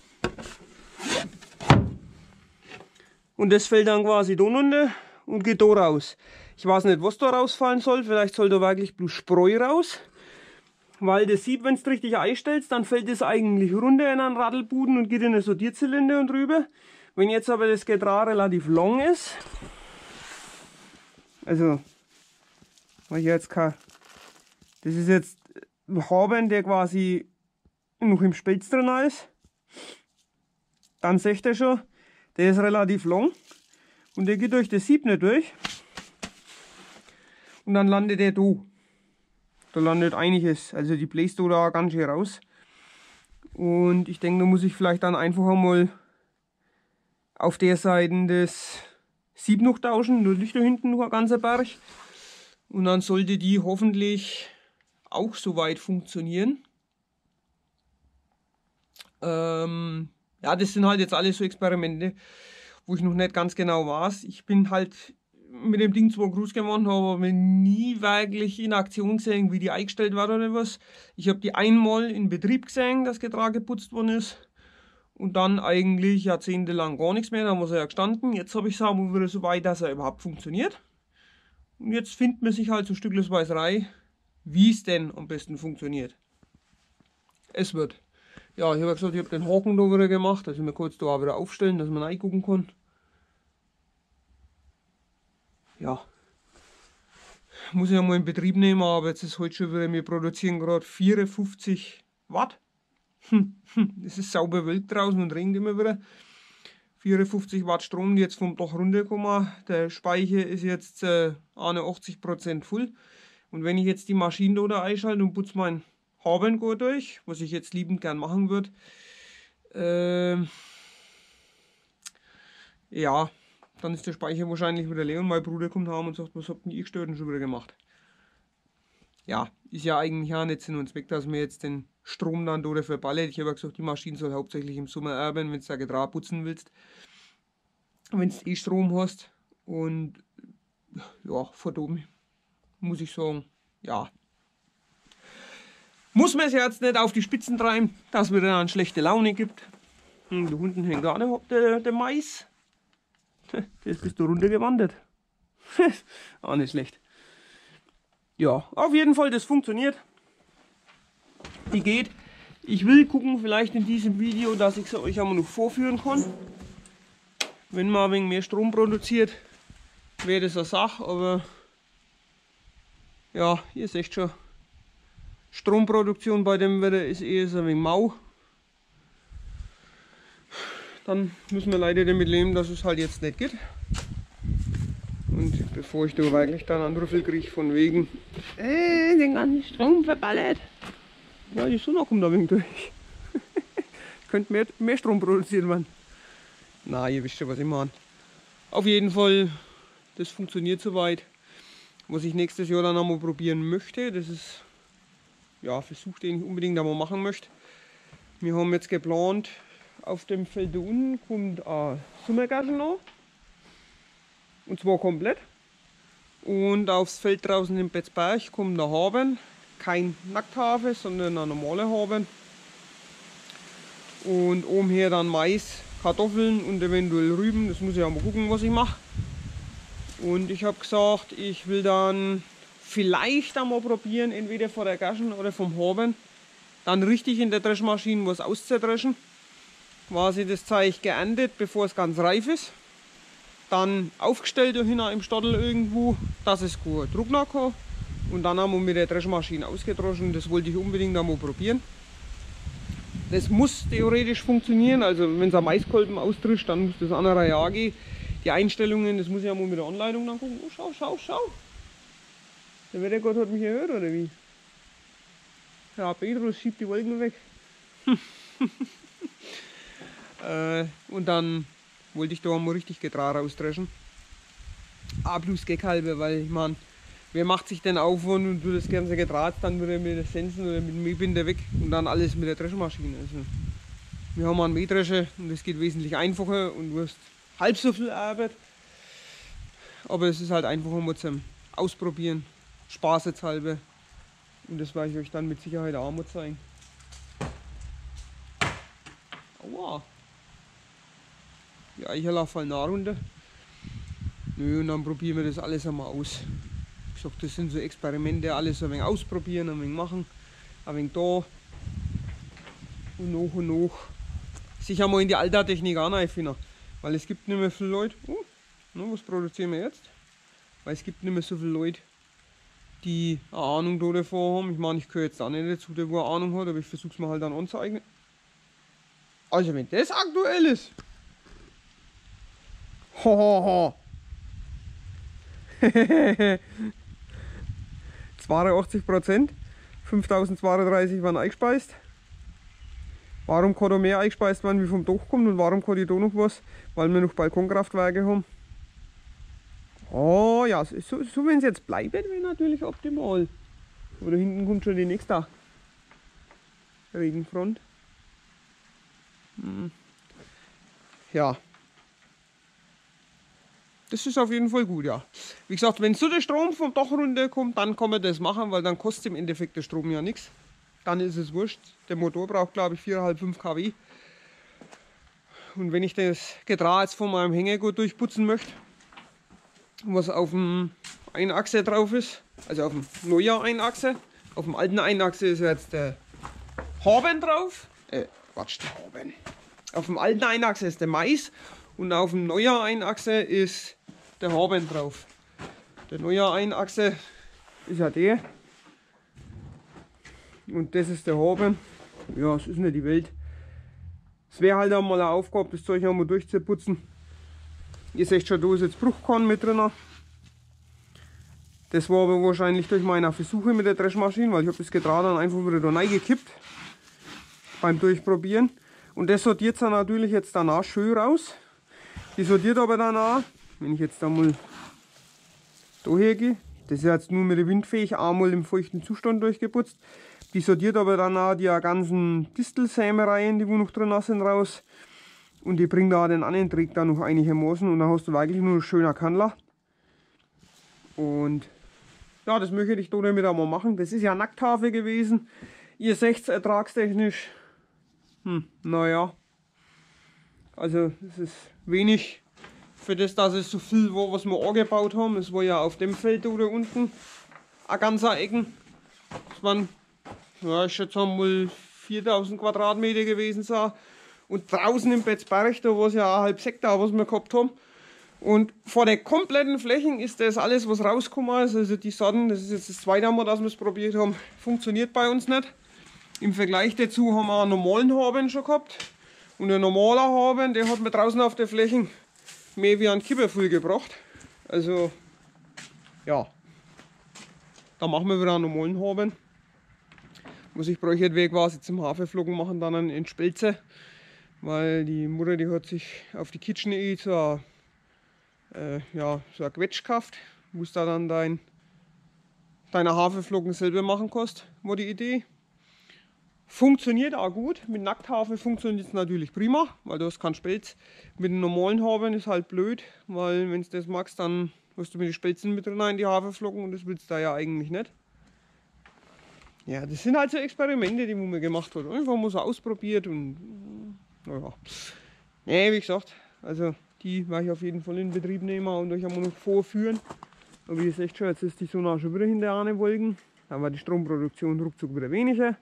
Und das fällt dann quasi da runter und geht da raus. Ich weiß nicht, was da rausfallen soll. Vielleicht soll da wirklich bloß Spreu raus. Weil das Sieb, wenn du richtig einstellst, dann fällt es eigentlich runter in einen Radlbuden und geht in eine Sortierzylinder und rüber. Wenn jetzt aber das Gedraht relativ lang ist, also, weil ich jetzt kein, das ist jetzt ein Haben, der quasi noch im Spelz drin ist, dann seht ihr schon, der ist relativ lang und der geht durch das Sieb nicht durch und dann landet der da. Da landet einiges, also die bläst da ganz schön raus. Und ich denke, da muss ich vielleicht dann einfach einmal auf der Seite das Sieb noch tauschen. Da liegt da hinten noch ein ganzer Berg. Und dann sollte die hoffentlich auch soweit funktionieren. Ähm, ja, das sind halt jetzt alles so Experimente, wo ich noch nicht ganz genau weiß. Ich bin halt mit dem Ding zwar groß geworden, habe aber nie wirklich in Aktion gesehen, wie die eingestellt war oder was. Ich habe die einmal in Betrieb gesehen, dass Getragen geputzt worden ist. Und dann eigentlich jahrzehntelang gar nichts mehr, da haben wir ja gestanden. Jetzt habe ich es aber wieder so weit, dass er überhaupt funktioniert. Und jetzt findet man sich halt so stücklesweise rein, wie es denn am besten funktioniert. Es wird. Ja, ich habe gesagt, ich habe den Haken da wieder gemacht, dass ich mir kurz da auch wieder aufstellen, dass man reingucken kann. Ja, muss ich ja mal in Betrieb nehmen, aber jetzt ist heute schon wieder, wir produzieren gerade vierundfünfzig Watt. Es ist sauber wild draußen und regnet immer wieder. vierundfünfzig Watt Strom, die jetzt vom Dach runterkommen. Der Speicher ist jetzt äh, einundachtzig Prozent voll. Und wenn ich jetzt die Maschine da einschalte und putze mein Habengurt durch, was ich jetzt liebend gern machen würde, äh, ja, dann ist der Speicher wahrscheinlich wieder leer und mein Bruder kommt heim und sagt, was habt ihr gestört und schon wieder gemacht? Ja, ist ja eigentlich auch nicht Sinn und Zweck, dass man jetzt den Strom dann da verballert. Ich habe ja gesagt, die Maschine soll hauptsächlich im Sommer arbeiten, wenn du da Gedraht putzen willst. Wenn du eh Strom hast. Und ja, von da muss ich sagen, ja. Muss man es jetzt nicht auf die Spitzen treiben, dass es mir dann schlechte Laune gibt. Hm, da unten hängt gar nicht der, der Mais. Das bist du runtergewandert. Auch nicht schlecht. Ja, auf jeden Fall, das funktioniert. Die geht. Ich will gucken, vielleicht in diesem Video, dass ich es euch einmal noch vorführen kann. Wenn man ein wenig mehr Strom produziert, wäre das eine Sache, aber ja, ihr seht schon, Stromproduktion bei dem Wetter ist eher so ein wenig mau. Dann müssen wir leider damit leben, dass es halt jetzt nicht geht. Und bevor ich da wirklich dann einen Rüffel kriege von wegen, äh, den ganzen Strom verballert. Ja, die Sonne kommt da ein wenig durch. Könnte mehr, mehr Strom produzieren, Mann. Na, ihr wisst schon, was ich meine. Auf jeden Fall, das funktioniert soweit. Was ich nächstes Jahr dann einmal probieren möchte, das ist ja ein Versuch, den ich unbedingt einmal machen möchte. Wir haben jetzt geplant, auf dem Feld da unten kommt ein Sommergarten noch. Und zwar komplett. Und aufs Feld draußen im Betzberg kommt der Haben. Kein Nackthafe, sondern ein normaler Haben. Und oben her dann Mais, Kartoffeln und eventuell Rüben. Das muss ich auch mal gucken, was ich mache. Und ich habe gesagt, ich will dann vielleicht einmal probieren, entweder vor der Gaschen oder vom Haben, dann richtig in der Dreschmaschine was auszudreschen. Quasi das Zeug geerntet, bevor es ganz reif ist. Dann aufgestellt da hinten im Stadel irgendwo, dass es gut trocknen kann. Und dann haben wir mit der Dreschmaschine ausgedroschen. Das wollte ich unbedingt einmal probieren. Das muss theoretisch funktionieren. Also wenn es am Maiskolben austrischt, dann muss das andere ja gehen. Die Einstellungen, das muss ich ja mal mit der Anleitung dann gucken. Oh, schau, schau, schau. Der Wettergott hat mich gehört, oder wie? Ja, Petrus schiebt die Wolken weg. äh, und dann wollte ich da mal richtig Getreide rausdreschen. A plus Geckhalbe, weil ich meine, wer macht sich denn Aufwand und tut das ganze Getreide dann wieder mit der Sensen oder mit dem Mähbinder weg und dann alles mit der Dreschmaschine. Also, wir haben einen Mähdrescher und das geht wesentlich einfacher und du hast halb so viel Arbeit. Aber es ist halt einfacher mal zum Ausprobieren, spaßeshalber. Und das werde ich euch dann mit Sicherheit auch mal zeigen. Aua! Die Eicherler fallen auch runter. Nö, und dann probieren wir das alles einmal aus. Ich sag, das sind so Experimente, alles ein wenig ausprobieren, ein wenig machen, ein wenig da. Und noch und noch sich einmal in die Alltagstechnik anfinden. Weil es gibt nicht mehr viele Leute. Oh, na, was produzieren wir jetzt? Weil es gibt nicht mehr so viele Leute, die eine Ahnung davon haben. Ich meine, ich gehöre jetzt auch nicht dazu, der wo eine Ahnung hat, aber ich versuche es mir halt dann anzueignen. Also wenn das aktuell ist. Hahaha. zweiundachtzig Prozent. fünftausendzweiunddreißig waren eingespeist. Warum kann da mehr eingespeist werden, wie vom Dach kommt, und warum kann ich da noch was? Weil wir noch Balkonkraftwerke haben. Oh ja, so, so wenn es jetzt bleibt, wäre natürlich optimal. Aber da hinten kommt schon die nächste Regenfront. Hm. Ja. Das ist auf jeden Fall gut, ja. Wie gesagt, wenn so der Strom vom Dach runterkommt, dann kann man das machen, weil dann kostet im Endeffekt der Strom ja nichts. Dann ist es wurscht. Der Motor braucht, glaube ich, vier Komma fünf Kilowatt. Und wenn ich das Getreide jetzt von meinem Hänger gut durchputzen möchte, was auf dem Einachse drauf ist, also auf dem neuen Einachse, auf dem alten Einachse ist jetzt der Haben drauf, äh, Quatsch, der Haben. Auf dem alten Einachse ist der Mais und auf dem neuen Einachse ist der Haben drauf. Der neue Einachse ist ja der und das ist der Haben. Ja, es ist nicht die Welt. Es wäre halt einmal eine Aufgabe, das Zeug einmal durchzuputzen. Ihr seht schon, da ist jetzt Bruchkorn mit drin. Das war aber wahrscheinlich durch meine Versuche mit der Dreschmaschine, weil ich habe das Getreide dann einfach wieder da reingekippt beim Durchprobieren. Und das sortiert dann natürlich jetzt danach schön raus. Die sortiert aber danach, wenn ich jetzt einmal da hergehe, das ist jetzt nur mit der Windfähig einmal im feuchten Zustand durchgeputzt. Die sortiert aber danach die ganzen Distelsämereien, die wo noch drin sind, raus. Und die bringt da den anderen Trick dann noch einigermaßen und dann hast du wirklich nur ein schöner Kandler. Und ja, das möchte ich da damit einmal machen. Das ist ja Nackthafer gewesen. Ihr seht es ertragstechnisch. Hm, naja. Also es ist wenig für das, dass es so viel war, was wir angebaut haben. Es war ja auf dem Feld da unten ein ganzer Ecken. Das waren, ja, ich schätze mal viertausend Quadratmeter gewesen. So. Und draußen im Betzberg, da war es ja auch halb Hektar, was wir gehabt haben. Und vor der kompletten Flächen ist das alles, was rausgekommen ist. Also die Sorten, das ist jetzt das zweite Mal, dass wir es probiert haben, funktioniert bei uns nicht. Im Vergleich dazu haben wir einen normalen Haben schon gehabt. Und ein normaler Haben, der hat mir draußen auf der Fläche mehr wie ein Kipperfull gebracht. Also, ja. Da machen wir wieder einen normalen Haben. Was ich bräuchte, wäre quasi zum Haferflocken machen, dann einen Spelze. Weil die Mutter, die hat sich auf die KitchenAid so Äh, ja, so ein Quetsch gekauft, wo du da dann dein, deine Haferflocken selber machen kannst, war die Idee. Funktioniert auch gut, mit Nackthafer funktioniert es natürlich prima, weil du hast keinen Spelz. Mit dem normalen Havern ist halt blöd, weil wenn du das magst, dann hast du mit den Spelzen mit drin in die Haferflocken und das willst du da ja eigentlich nicht. Ja, das sind halt so Experimente, die man gemacht hat. Einfach mal so ausprobiert und naja. Nee, wie gesagt, also die werde ich auf jeden Fall in Betrieb nehmen und euch einmal noch vorführen. Aber ihr seht schon, jetzt ist die Sonne schon wieder hinter den Wolken. Dann war die Stromproduktion ruckzuck wieder weniger.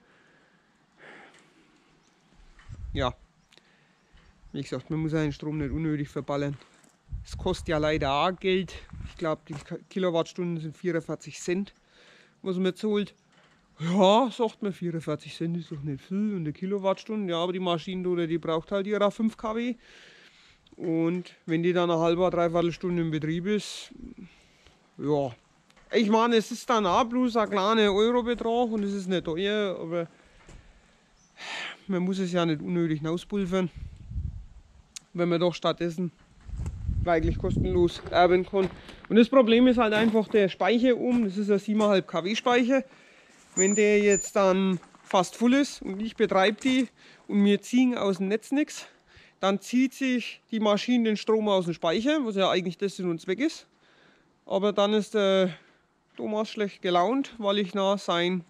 Ja, wie gesagt, man muss einen Strom nicht unnötig verballern. Es kostet ja leider auch Geld. Ich glaube, die Kilowattstunden sind vierundvierzig Cent. was man zahlt. Ja, sagt man, vierundvierzig Cent ist doch nicht viel und eine Kilowattstunde. Ja, aber die Maschine, die braucht halt ihre fünf Kilowatt. Und wenn die dann eine halbe, dreiviertel Stunde im Betrieb ist, ja. Ich meine, es ist dann auch bloß ein kleiner Eurobetrag und es ist nicht teuer, aber man muss es ja nicht unnötig auspulvern, wenn man doch stattdessen eigentlich kostenlos erben kann. Und das Problem ist halt einfach der Speicher um, das ist ein sieben Komma fünf Kilowatt Speicher. Wenn der jetzt dann fast voll ist und ich betreibe die und wir ziehen aus dem Netz nichts, dann zieht sich die Maschine den Strom aus dem Speicher, was ja eigentlich das Sinn und Zweck ist. Aber dann ist der Thomas schlecht gelaunt, weil ich nach sein,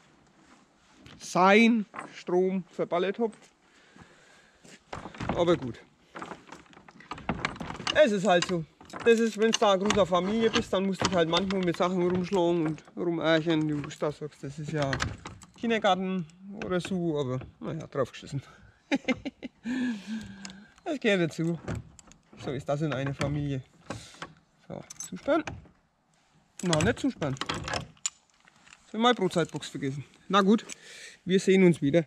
sein Strom verballert habe. Aber gut. Es ist halt so. Das ist, wenn du da eine große Familie bist, dann musst du dich halt manchmal mit Sachen rumschlagen und rumärchern. Du da sagst, das ist ja Kindergarten oder so, aber naja, draufgeschissen. Das gehört dazu. So ist das in einer Familie. So, zusperren. Na, nicht zusperren. Ich habe meine Brotzeitbox vergessen. Na gut, wir sehen uns wieder.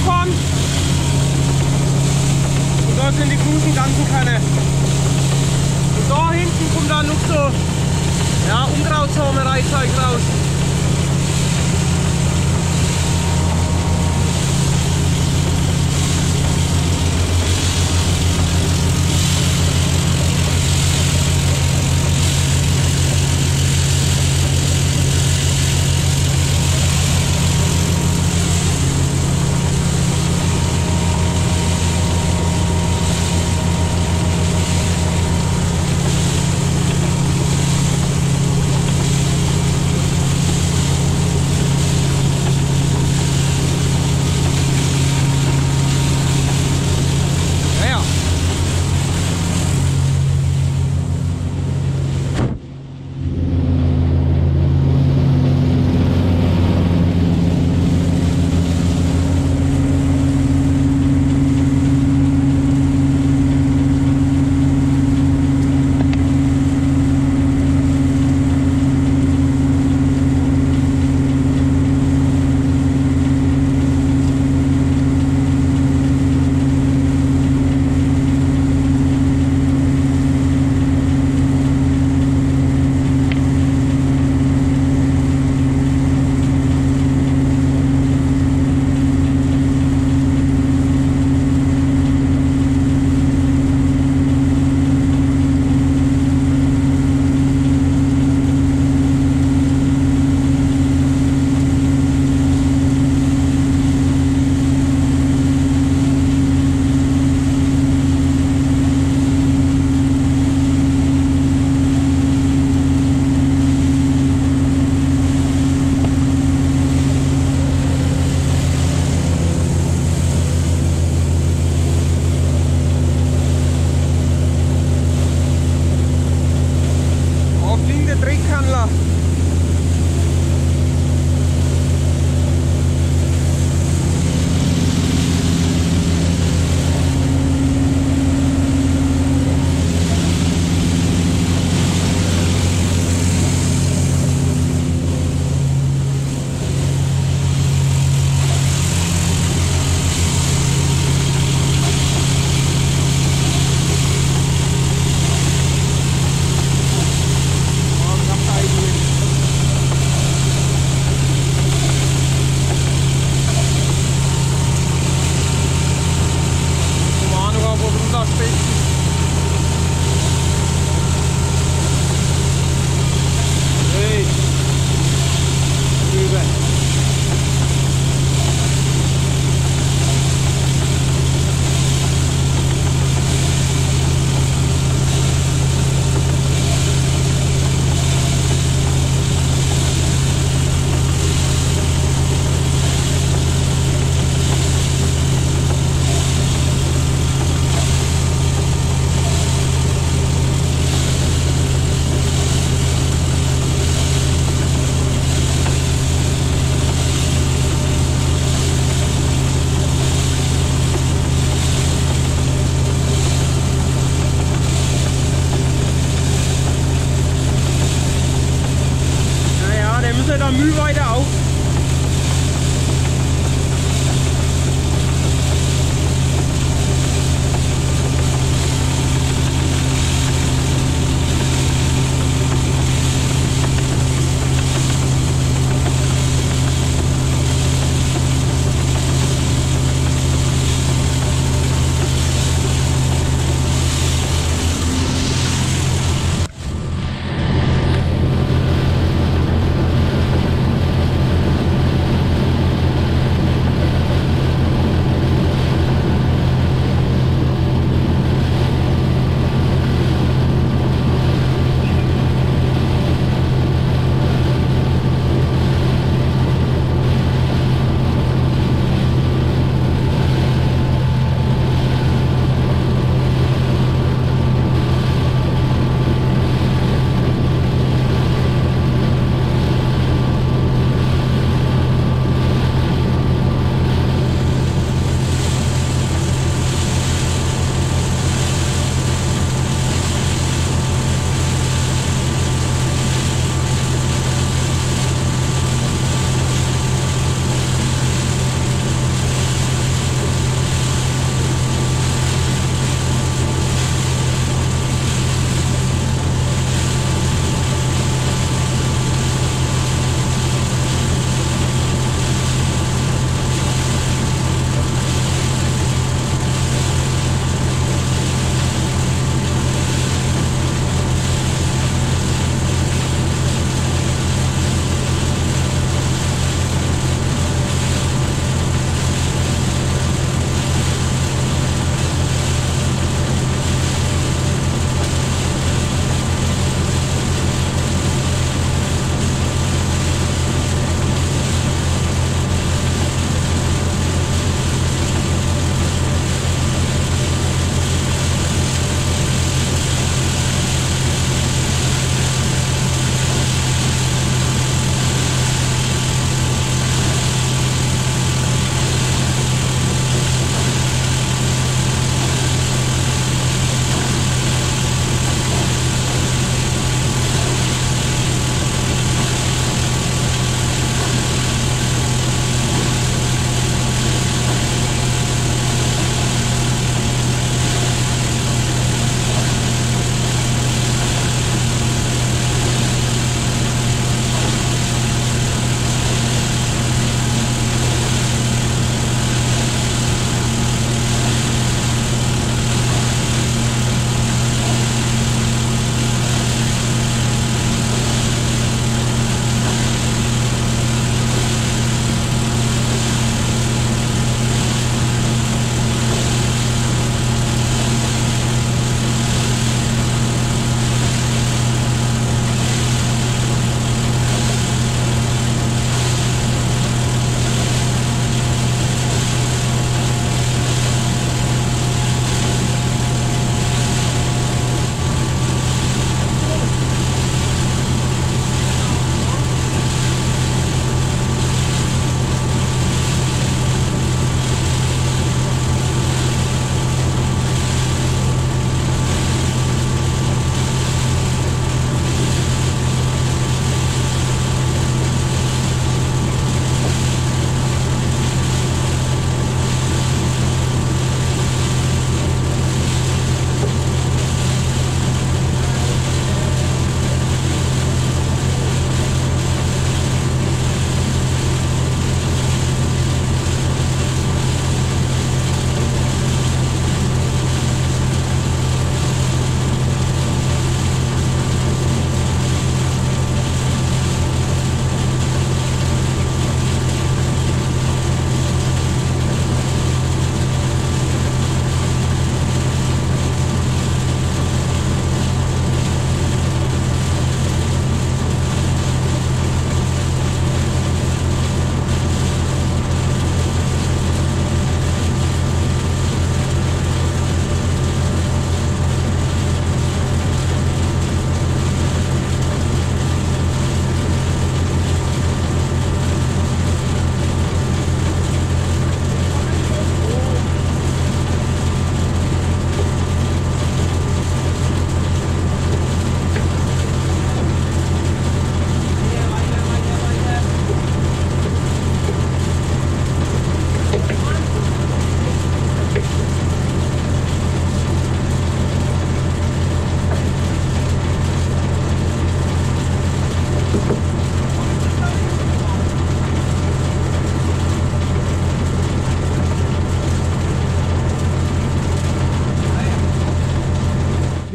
fahren. Und da sind die großen ganzen Kanne. Und da hinten kommt dann noch so, ja, Unkrautsamereizeug raus.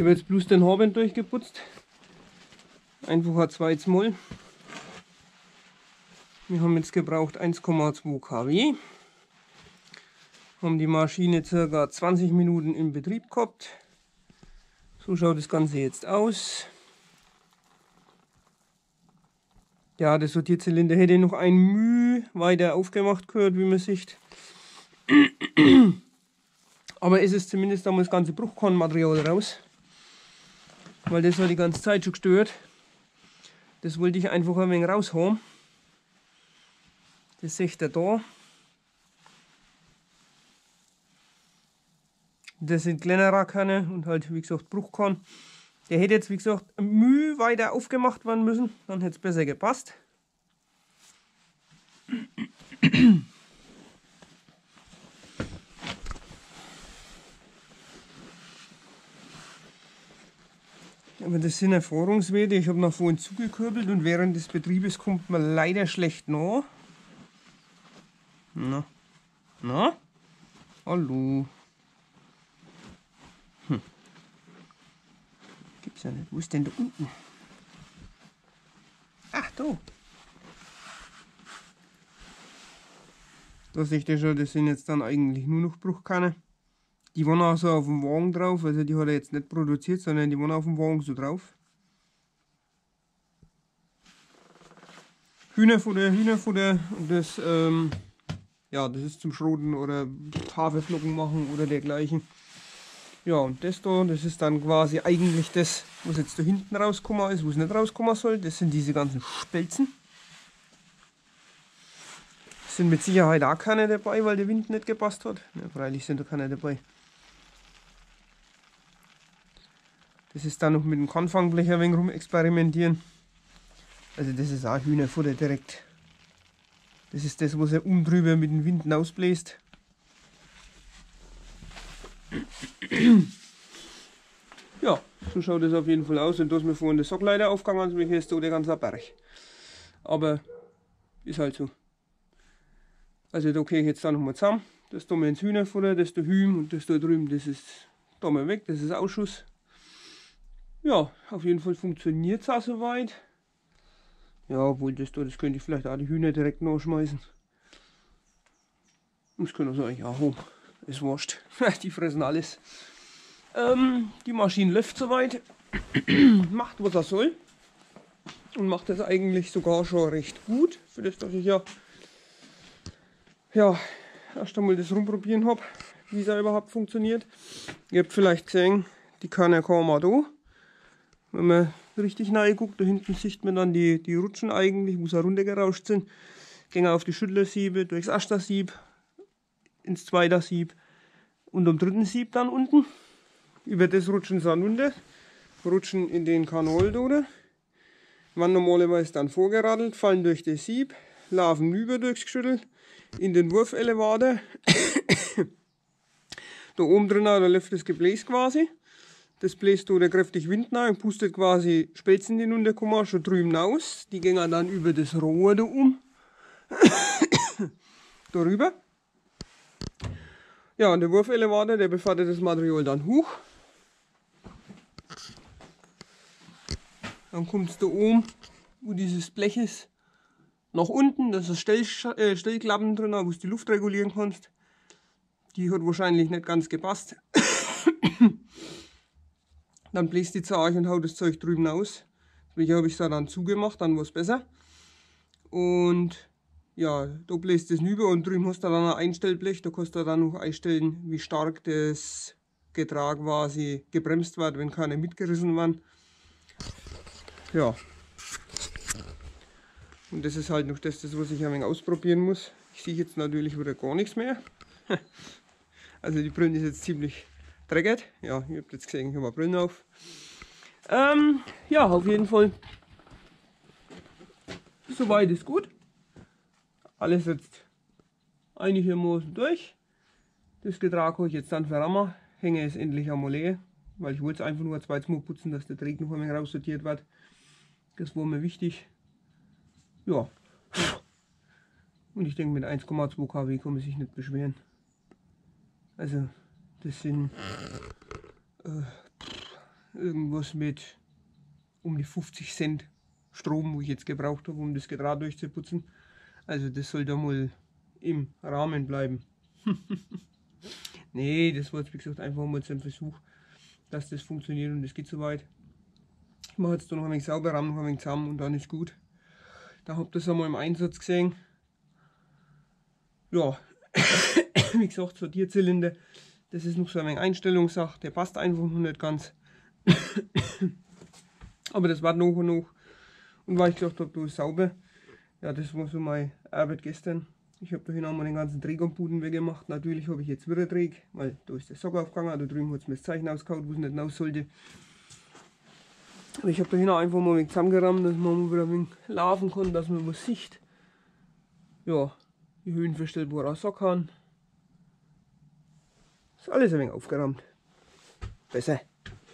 habe jetzt bloß den Haarband durchgeputzt. Einfacher zwei Zoll. Wir haben jetzt gebraucht eins Komma zwei Kilowatt. Haben die Maschine ca. zwanzig Minuten in Betrieb gehabt. So schaut das Ganze jetzt aus. Ja, der Sortierzylinder hätte noch ein Mühe weiter aufgemacht gehört, wie man sieht. Aber es ist zumindest einmal das ganze Bruchkornmaterial raus. Weil das war die ganze Zeit schon gestört. Das wollte ich einfach ein wenig raushauen. Das seht ihr da. Das sind kleinere Kerne und halt wie gesagt Bruchkorn. Der hätte jetzt wie gesagt Mühe weiter aufgemacht werden müssen, dann hätte es besser gepasst. Aber das sind Erfahrungswerte. Ich habe nach vorhin zugekurbelt und während des Betriebes kommt man leider schlecht nach. Na, na, hallo. Hm. Gibt's ja nicht. Wo ist denn da unten? Ach, da. Da seht ihr schon, das sind jetzt dann eigentlich nur noch Bruchkerne. Die waren auch so auf dem Wagen drauf, also die hat er jetzt nicht produziert, sondern die waren auf dem Wagen so drauf. Hühnerfutter, Hühnerfutter, das, ähm, ja, das ist zum Schroten oder Haferflocken machen oder dergleichen. Ja, und das da, das ist dann quasi eigentlich das, was jetzt da hinten rauskommen ist, wo es nicht rauskommen soll. Das sind diese ganzen Spelzen. Es sind mit Sicherheit auch keine dabei, weil der Wind nicht gepasst hat. Ja, freilich sind da keine dabei. Das ist dann noch mit dem Kannfangblech ein wenig rum experimentieren. Also das ist auch Hühnerfutter direkt. Das ist das, was er um drüber mit dem Wind ausbläst. Ja, so schaut das auf jeden Fall aus. Und da ist mir vorhin der Sackleiter aufgegangen, also hier ist da der ganze Berg. Aber ist halt so. Also da gehe ich jetzt da nochmal zusammen. Das da mal ins Hühnerfutter, das da Hühm und das da drüben, das ist da mal weg, das ist Ausschuss. Ja, auf jeden Fall funktioniert es auch soweit. Ja, obwohl das da, das könnte ich vielleicht auch die Hühner direkt nachschmeißen. Das können sie eigentlich auch haben. Ist wurscht. Die fressen alles. Ähm, die Maschine läuft soweit. Macht was er soll. Und macht das eigentlich sogar schon recht gut. Für das, dass ich ja, ja erst einmal das rumprobieren habe, wie es überhaupt funktioniert. Ihr habt vielleicht gesehen, die Körner kommen da. Wenn man richtig nahe guckt, da hinten sieht man dann die, die Rutschen eigentlich, wo sie runtergerauscht sind. Gehen auf die Schüttlersiebe, durchs erste Sieb, ins zweite Sieb und am dritten Sieb dann unten. Über das rutschen sie dann runter, rutschen in den Kanal da. Waren normalerweise dann vorgeradelt, fallen durch das Sieb, laufen über durchs Geschüttel in den Wurfelevator. Da oben drin, da läuft das Gebläs quasi. Das bläst da kräftig Wind rein und pustet quasi Spelzen, die runterkommen, schon drüben aus. Die gehen dann über das Rohr da um. Darüber. Ja, und der Wurfelevator, der befördert das Material dann hoch. Dann kommt es da oben, wo dieses Blech ist, nach unten. Da ist Stell, äh, Stellklappen drin, wo du die Luft regulieren kannst. Die hat wahrscheinlich nicht ganz gepasst. Dann bläst die Zarge und haut das Zeug drüben aus. Hier habe ich es dann zugemacht, dann war es besser. Und ja, da bläst es über und drüben hast du dann ein Einstellblech. Da kannst du dann noch einstellen, wie stark das Getrag quasi gebremst wird, wenn keine mitgerissen werden. Ja. Und das ist halt noch das, das was ich ein wenig ausprobieren muss. Ich sehe jetzt natürlich wieder gar nichts mehr. Also die Brille ist jetzt ziemlich dreckig. Ja, ihr habt jetzt gesehen, ich habe Brillen auf. Ähm, ja, auf jeden Fall. Soweit ist gut. Alles jetzt einigermaßen durch. Das Getrag habe ich jetzt dann verrammt. Hänge es endlich einmal leer. Weil ich wollte es einfach nur ein zweites Mal putzen, dass der Dreck noch ein wenig raussortiert wird. Das war mir wichtig. Ja. Und ich denke, mit eins Komma zwei Kilowatt kann man sich nicht beschweren. Also, das sind äh, irgendwas mit um die fünfzig Cent Strom, wo ich jetzt gebraucht habe, um das Gedraht durchzuputzen. Also das soll da mal im Rahmen bleiben. Nee, das war jetzt wie gesagt einfach mal zum Versuch, dass das funktioniert und das geht soweit. Ich mache jetzt da noch ein wenig sauber, ramm noch ein wenig zusammen und dann ist gut. Da habt ihr das einmal im Einsatz gesehen. Ja, wie gesagt, Sortierzylinder, das ist noch so ein wenig Einstellungssache, der passt einfach noch nicht ganz. Aber das war noch und noch. Und weil ich gedacht habe, du ist sauber. Ja, das war so meine Arbeit gestern. Ich habe da hinten mal den ganzen Drehkomputen weggemacht. Natürlich habe ich jetzt wieder Dreh, weil da ist der Sock aufgegangen. Da drüben hat es mir das Zeichen ausgehauen, wo es nicht raus sollte. Aber ich habe da hinten einfach mal ein wenig zusammengerammt, dass man mal wieder ein wenig laufen kann, dass man was sieht. Ja, die höhenverstellbarer Sockhahn. Ist alles ein wenig aufgeräumt. Besser.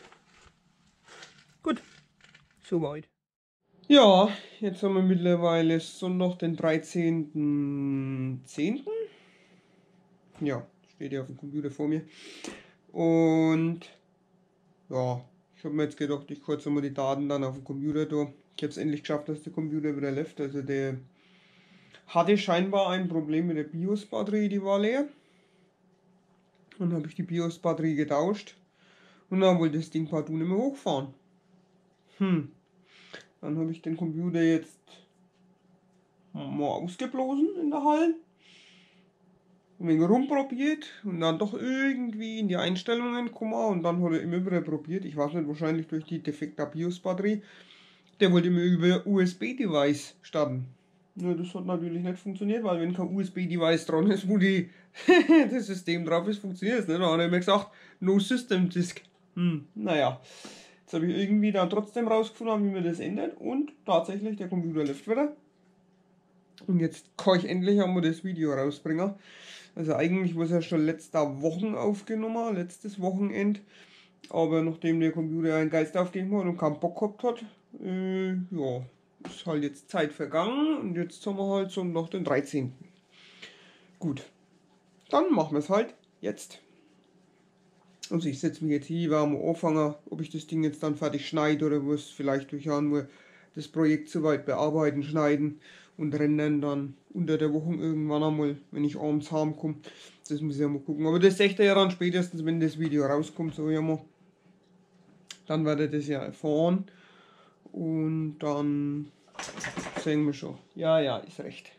Gut, soweit. Ja, jetzt haben wir mittlerweile Sonntag, den dreizehnten zehnten Ja, steht ja auf dem Computer vor mir. Und ja, ich habe mir jetzt gedacht, ich kurz einmal die Daten dann auf dem Computer da. Ich habe es endlich geschafft, dass der Computer wieder läuft. Also der hatte scheinbar ein Problem mit der BIOS-Batterie, die war leer. Dann habe ich die BIOS-Batterie getauscht. Und dann wollte das Ding partout nicht mehr hochfahren. Hm. Dann habe ich den Computer jetzt mal ausgeblasen in der Halle. Ein wenig rumprobiert und dann doch irgendwie in die Einstellungen gekommen und dann hat er immer wieder probiert. Ich weiß nicht, wahrscheinlich durch die defekte BIOS-Batterie. Der wollte immer über U S B-Device starten. Ja, das hat natürlich nicht funktioniert, weil wenn kein U S B-Device dran ist, wo die das System drauf ist, funktioniert es nicht. Dann hat er immer gesagt, no System Disk. Hm, naja. Jetzt habe ich irgendwie dann trotzdem rausgefunden, wie man das ändert und tatsächlich, der Computer läuft wieder. Und jetzt kann ich endlich einmal das Video rausbringen. Also eigentlich war es ja schon letzter Wochen aufgenommen, letztes Wochenende. Aber nachdem der Computer einen Geist aufgegeben hat und keinen Bock gehabt hat, äh, ja, ist halt jetzt Zeit vergangen und jetzt haben wir halt so noch den dreizehnten Gut, dann machen wir es halt jetzt. Also ich setze mich jetzt hier, werde mal anfangen, ob ich das Ding jetzt dann fertig schneide oder was, vielleicht durch nur das Projekt soweit bearbeiten, schneiden und rendern dann unter der Woche irgendwann einmal, wenn ich abends heimkomme. Das muss ich ja mal gucken. Aber das seht ihr ja dann spätestens, wenn das Video rauskommt, so ja mal. Dann werdet ihr das ja erfahren. Und dann sehen wir schon. Ja, ja, ist recht.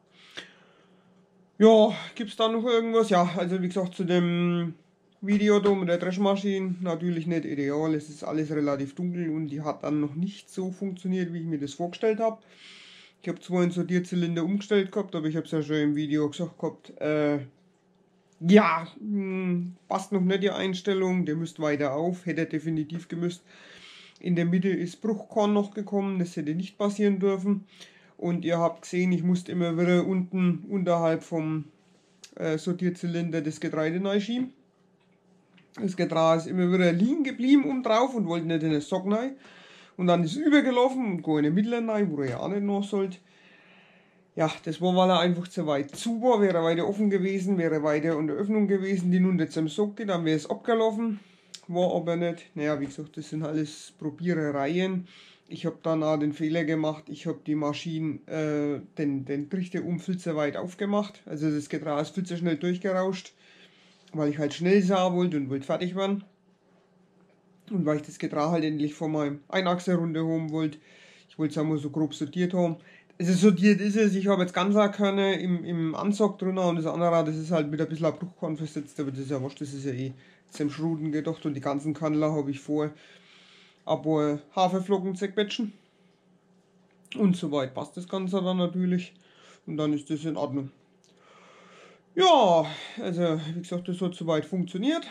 Ja, gibt es da noch irgendwas? Ja, also wie gesagt, zu dem Video da mit der Dreschmaschine natürlich nicht ideal. Es ist alles relativ dunkel und die hat dann noch nicht so funktioniert, wie ich mir das vorgestellt habe. Ich habe zwar einen Sortierzylinder umgestellt gehabt, aber ich habe es ja schon im Video gesagt gehabt, äh, ja, mh, passt noch nicht die Einstellung, der müsste weiter auf, hätte definitiv gemüsst. In der Mitte ist Bruchkorn noch gekommen, das hätte nicht passieren dürfen. Und ihr habt gesehen, ich musste immer wieder unten unterhalb vom äh, Sortierzylinder das Getreide reinschieben. Das Getreide ist immer wieder liegen geblieben um drauf und wollte nicht in den Sock rein. Und dann ist es übergelaufen und go in den Mittler rein, wo er ja auch nicht noch sollte. Ja, das war, weil er einfach zu weit zu war. Wäre er weiter offen gewesen, wäre er weiter in der Öffnung gewesen, die nun nicht zum Sock geht, dann wäre es abgelaufen. War aber nicht. Naja, wie gesagt, das sind alles Probierereien. Ich habe dann auch den Fehler gemacht, ich habe die Maschine, äh, den, den Trichter um viel zu weit aufgemacht. Also das Getreide ist viel zu schnell durchgerauscht, weil ich halt schnell sah wollte und wollte fertig werden. Und weil ich das Getreide halt endlich von meinem Einachser runterholen wollte. Ich wollte es einmal so grob sortiert haben. Also sortiert ist es, ich habe jetzt Ganzerkörner im, im Ansack drin und das andere, das ist halt mit ein bisschen Bruchkorn versetzt, aber das ist ja wurscht, das ist ja eh zum Schruten gedacht und die ganzen Kandler habe ich vor aber Haferflocken zerquetschen und soweit passt das Ganze dann natürlich und dann ist das in Ordnung. Ja, also wie gesagt, das hat soweit funktioniert.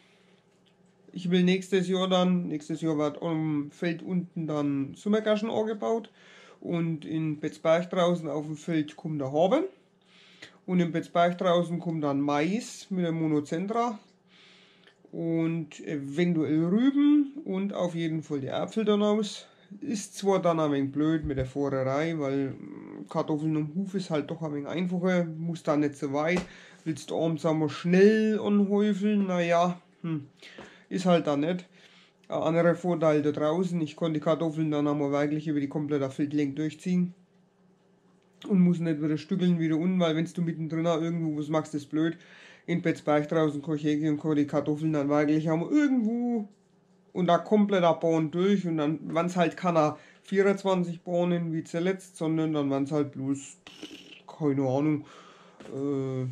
Ich will nächstes Jahr dann, nächstes Jahr wird am Feld unten dann Sommergaschen angebaut und in Betzberg draußen auf dem Feld kommt der Haben und in Betzberg draußen kommt dann Mais mit dem Monocentra und eventuell Rüben und auf jeden Fall die Äpfel dann aus. Ist zwar dann ein wenig blöd mit der Fahrerei, weil Kartoffeln am Hof ist halt doch ein wenig einfacher, muss da nicht so weit. Willst du abends einmal schnell anhäufeln, naja, hm, ist halt da nicht. Ein anderer Vorteil da draußen, ich konnte die Kartoffeln dann einmal wirklich über die komplette Feldlänge durchziehen. Und muss nicht wieder stückeln wieder unten, weil wenn du mittendrin irgendwo was machst, ist blöd. In Betzberg draußen kann ich und kann die Kartoffeln dann wirklich haben irgendwo und da komplett abbauen durch und dann waren es halt keine vierundzwanzig Bohnen wie zuletzt, sondern dann waren es halt bloß, keine Ahnung, äh,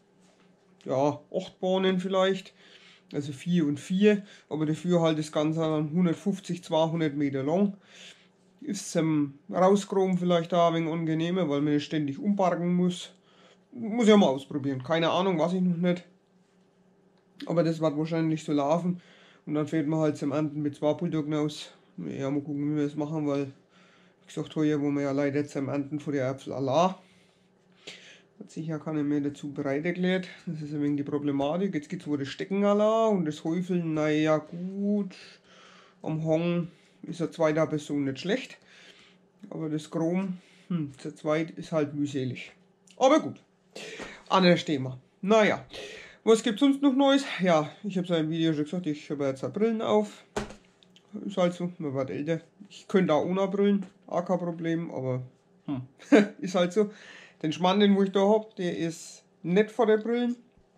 ja, acht Bohnen vielleicht, also vier und vier, aber dafür halt das Ganze dann hundertfünfzig, zweihundert Meter lang. Ist zum Rausgraben vielleicht da ein wenig angenehmer, weil man nicht ständig umparken muss. Muss ich mal ausprobieren. Keine Ahnung, weiß ich noch nicht. Aber das wird wahrscheinlich so laufen. Und dann fährt man halt zum Ernten mit zwei Bulldoggen aus. Ja, mal gucken, wie wir das machen, weil, wie gesagt, heuer, wo wir ja leider zum Ernten von der Äpfel Allah. Hat sich ja keiner mehr dazu bereit erklärt. Das ist ein wenig die Problematik. Jetzt gibt es wohl das Stecken Allah und das Häufeln, naja, gut. Am Hang ist eine zweite Person nicht schlecht. Aber das Chrom, hm, zu zweit ist halt mühselig. Aber gut, anderes Thema. Naja, was gibt es sonst noch Neues? Ja, ich habe es ja im Video schon gesagt, ich habe jetzt Brillen auf. Ist halt so, man wird älter. Ich könnte auch ohne Brillen, auch kein Problem, aber hm, ist halt so. Den Schmarrn, den wo ich da habe, der ist nicht vor der Brillen.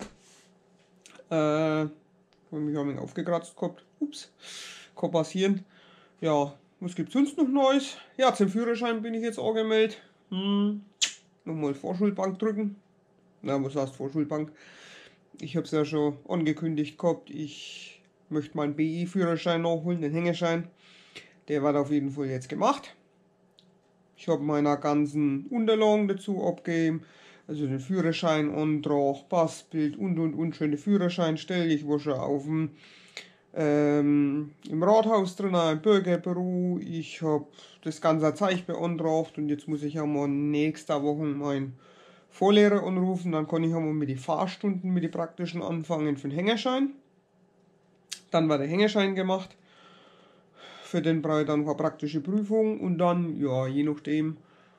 Äh, habe mich ein wenig aufgekratzt gehabt. Ups, kann passieren. Ja, was gibt es sonst noch Neues? Ja, zum Führerschein bin ich jetzt angemeldet. Hm, nochmal Vorschulbank drücken. Na, was heißt Vorschulbank? Ich habe es ja schon angekündigt gehabt, ich möchte meinen B I-Führerschein nachholen, den Hängeschein. Der wird auf jeden Fall jetzt gemacht. Ich habe meine ganzen Unterlagen dazu abgegeben. Also den Führerschein, Antrag, Passbild und und und. Schöne Führerschein stelle ich war schon auf dem ähm, im Rathaus drin, im Bürgerbüro. Ich habe das ganze Zeug beantragt und jetzt muss ich ja mal nächste Woche meinen Vorlehrer anrufen. Dann kann ich auch mal mit den Fahrstunden, mit den praktischen anfangen für den Hängerschein. Dann war der Hängerschein gemacht. Für den brauche ich dann eine praktische Prüfung und dann, ja, je nachdem,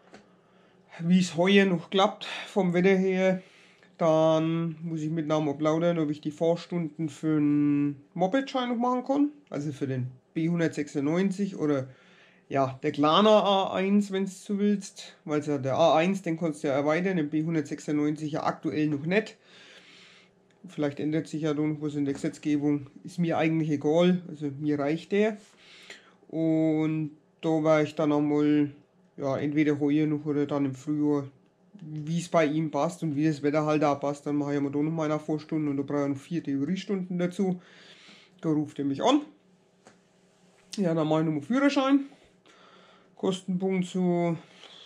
wie es heuer noch klappt vom Wetter her, dann muss ich mit Namen plaudern, ob ich die Fahrstunden für den Mopedschein noch machen kann. Also für den B hundertsechsundneunzig oder ja, der kleine A eins, wenn du so willst. Weil ja der A eins, den kannst du ja erweitern, den B hundertsechsundneunzig ja aktuell noch nicht. Vielleicht ändert sich ja da noch was in der Gesetzgebung. Ist mir eigentlich egal, also mir reicht der. Und da war ich dann einmal, ja, entweder heuer noch oder dann im Frühjahr, wie es bei ihm passt und wie das Wetter halt auch passt. Dann mache ich mir da noch mal eine Vorstunde und da brauche ich noch vier Theoriestunden dazu. Da ruft er mich an. Ja, dann mache ich nochmal Führerschein. Kostenpunkt so,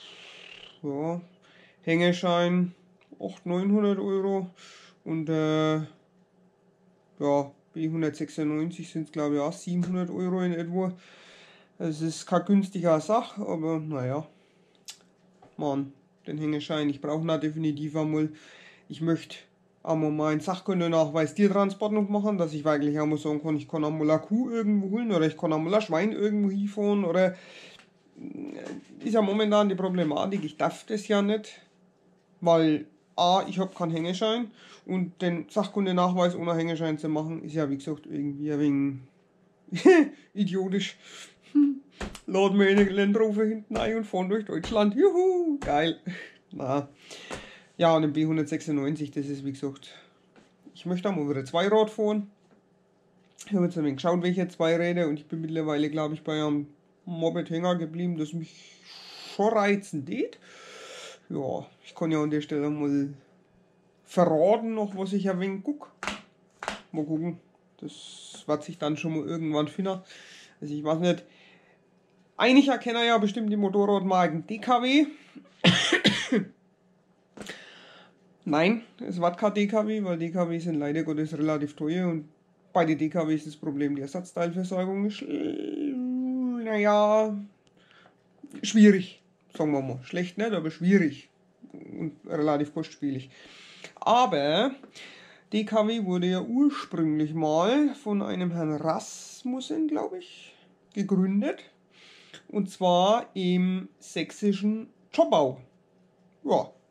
ja, Hängeschein achthundert, neunhundert Euro und äh, ja, B hundertsechsundneunzig sind es glaube ich auch siebenhundert Euro in etwa. Es ist keine günstige Sache, aber naja, Mann, den Hängeschein, ich brauche ihn definitiv einmal. Ich möchte einmal meinen Sachkundenachweis Tiertransport noch machen, dass ich wirklich einmal sagen kann, ich kann einmal eine Kuh irgendwo holen oder ich kann einmal ein Schwein irgendwo hinfahren oder ist ja momentan die Problematik, ich darf das ja nicht, weil A, ich habe keinen Hängeschein und den Sachkundenachweis ohne Hängeschein zu machen, ist ja wie gesagt irgendwie ein wenig idiotisch. Laden wir in den Land Rover hinten ein und fahren durch Deutschland. Juhu, geil. Na. Ja, und den B hundertsechsundneunzig, das ist wie gesagt, ich möchte auch mal wieder Zweirad fahren. Ich habe jetzt ein wenig geschaut, welche Zweiräder und ich bin mittlerweile, glaube ich, bei einem Moped-Hänger geblieben, das mich schon reizen tät. Ja, ich kann ja an der Stelle mal verraten noch, was ich ein wenig gucke. Mal gucken, das wird sich dann schon mal irgendwann finden. Also ich weiß nicht, eigentlich erkenne ich ja bestimmt die Motorradmarken D K W. Nein, es wird kein D K W, weil D K W sind leider Gottes relativ teuer und bei den D K W ist das Problem, die Ersatzteilversorgung ist, äh, naja, schwierig, sagen wir mal. Schlecht nicht, aber schwierig und relativ kostspielig. Aber D K W wurde ja ursprünglich mal von einem Herrn Rasmussen, glaube ich, gegründet. Und zwar im sächsischen Zschopau. Ja.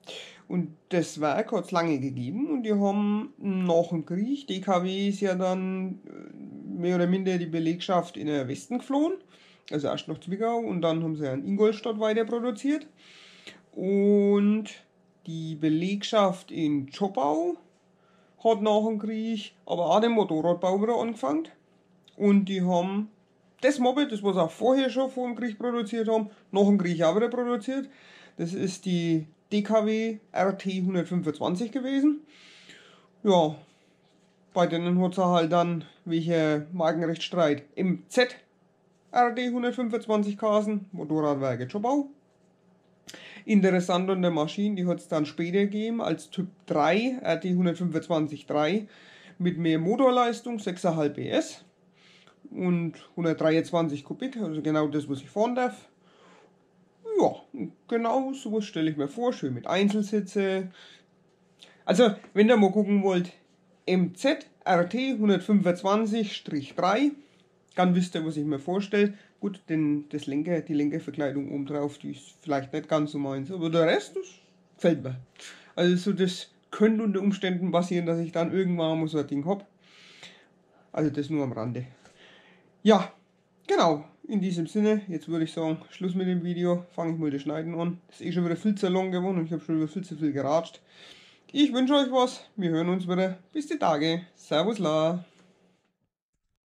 Und das Werk hat es lange gegeben und die haben nach dem Krieg, D K W ist ja dann mehr oder minder die Belegschaft in den Westen geflohen, also erst nach Zwickau und dann haben sie in Ingolstadt weiter produziert. Und die Belegschaft in Zschopau hat nach dem Krieg aber auch den Motorradbau wieder angefangen. Und die haben das Moped, das was sie auch vorher schon vor dem Krieg produziert haben, nach dem Krieg auch wieder produziert. Das ist die D K W R T hundertfünfundzwanzig gewesen. Ja, bei denen hat es halt dann welche Markenrechtsstreit M Z R T hundertfünfundzwanzig geheißen, Motorradwerke Zschopau. Interessant an der Maschine, die hat es dann später gegeben als Typ drei, R T hundertfünfundzwanzig drei, mit mehr Motorleistung, sechs Komma fünf P S und hundertdreiundzwanzig Kubik, also genau das, was ich fahren darf. Ja, genau so stelle ich mir vor, schön mit Einzelsitze. Also, wenn ihr mal gucken wollt, M Z R T hundertfünfundzwanzig drei, dann wisst ihr, was ich mir vorstelle. Gut, denn das Lenker, die Lenkerverkleidung oben drauf, die ist vielleicht nicht ganz so meins, aber der Rest, das gefällt mir. Also so, das könnte unter Umständen passieren, dass ich dann irgendwann mal so ein Ding habe. Also das nur am Rande. Ja, genau. In diesem Sinne, jetzt würde ich sagen, Schluss mit dem Video, fange ich mal das Schneiden an. Das ist eh schon wieder viel zu lang geworden und ich habe schon wieder viel zu viel geratscht. Ich wünsche euch was, wir hören uns wieder. Bis die Tage. Servus la.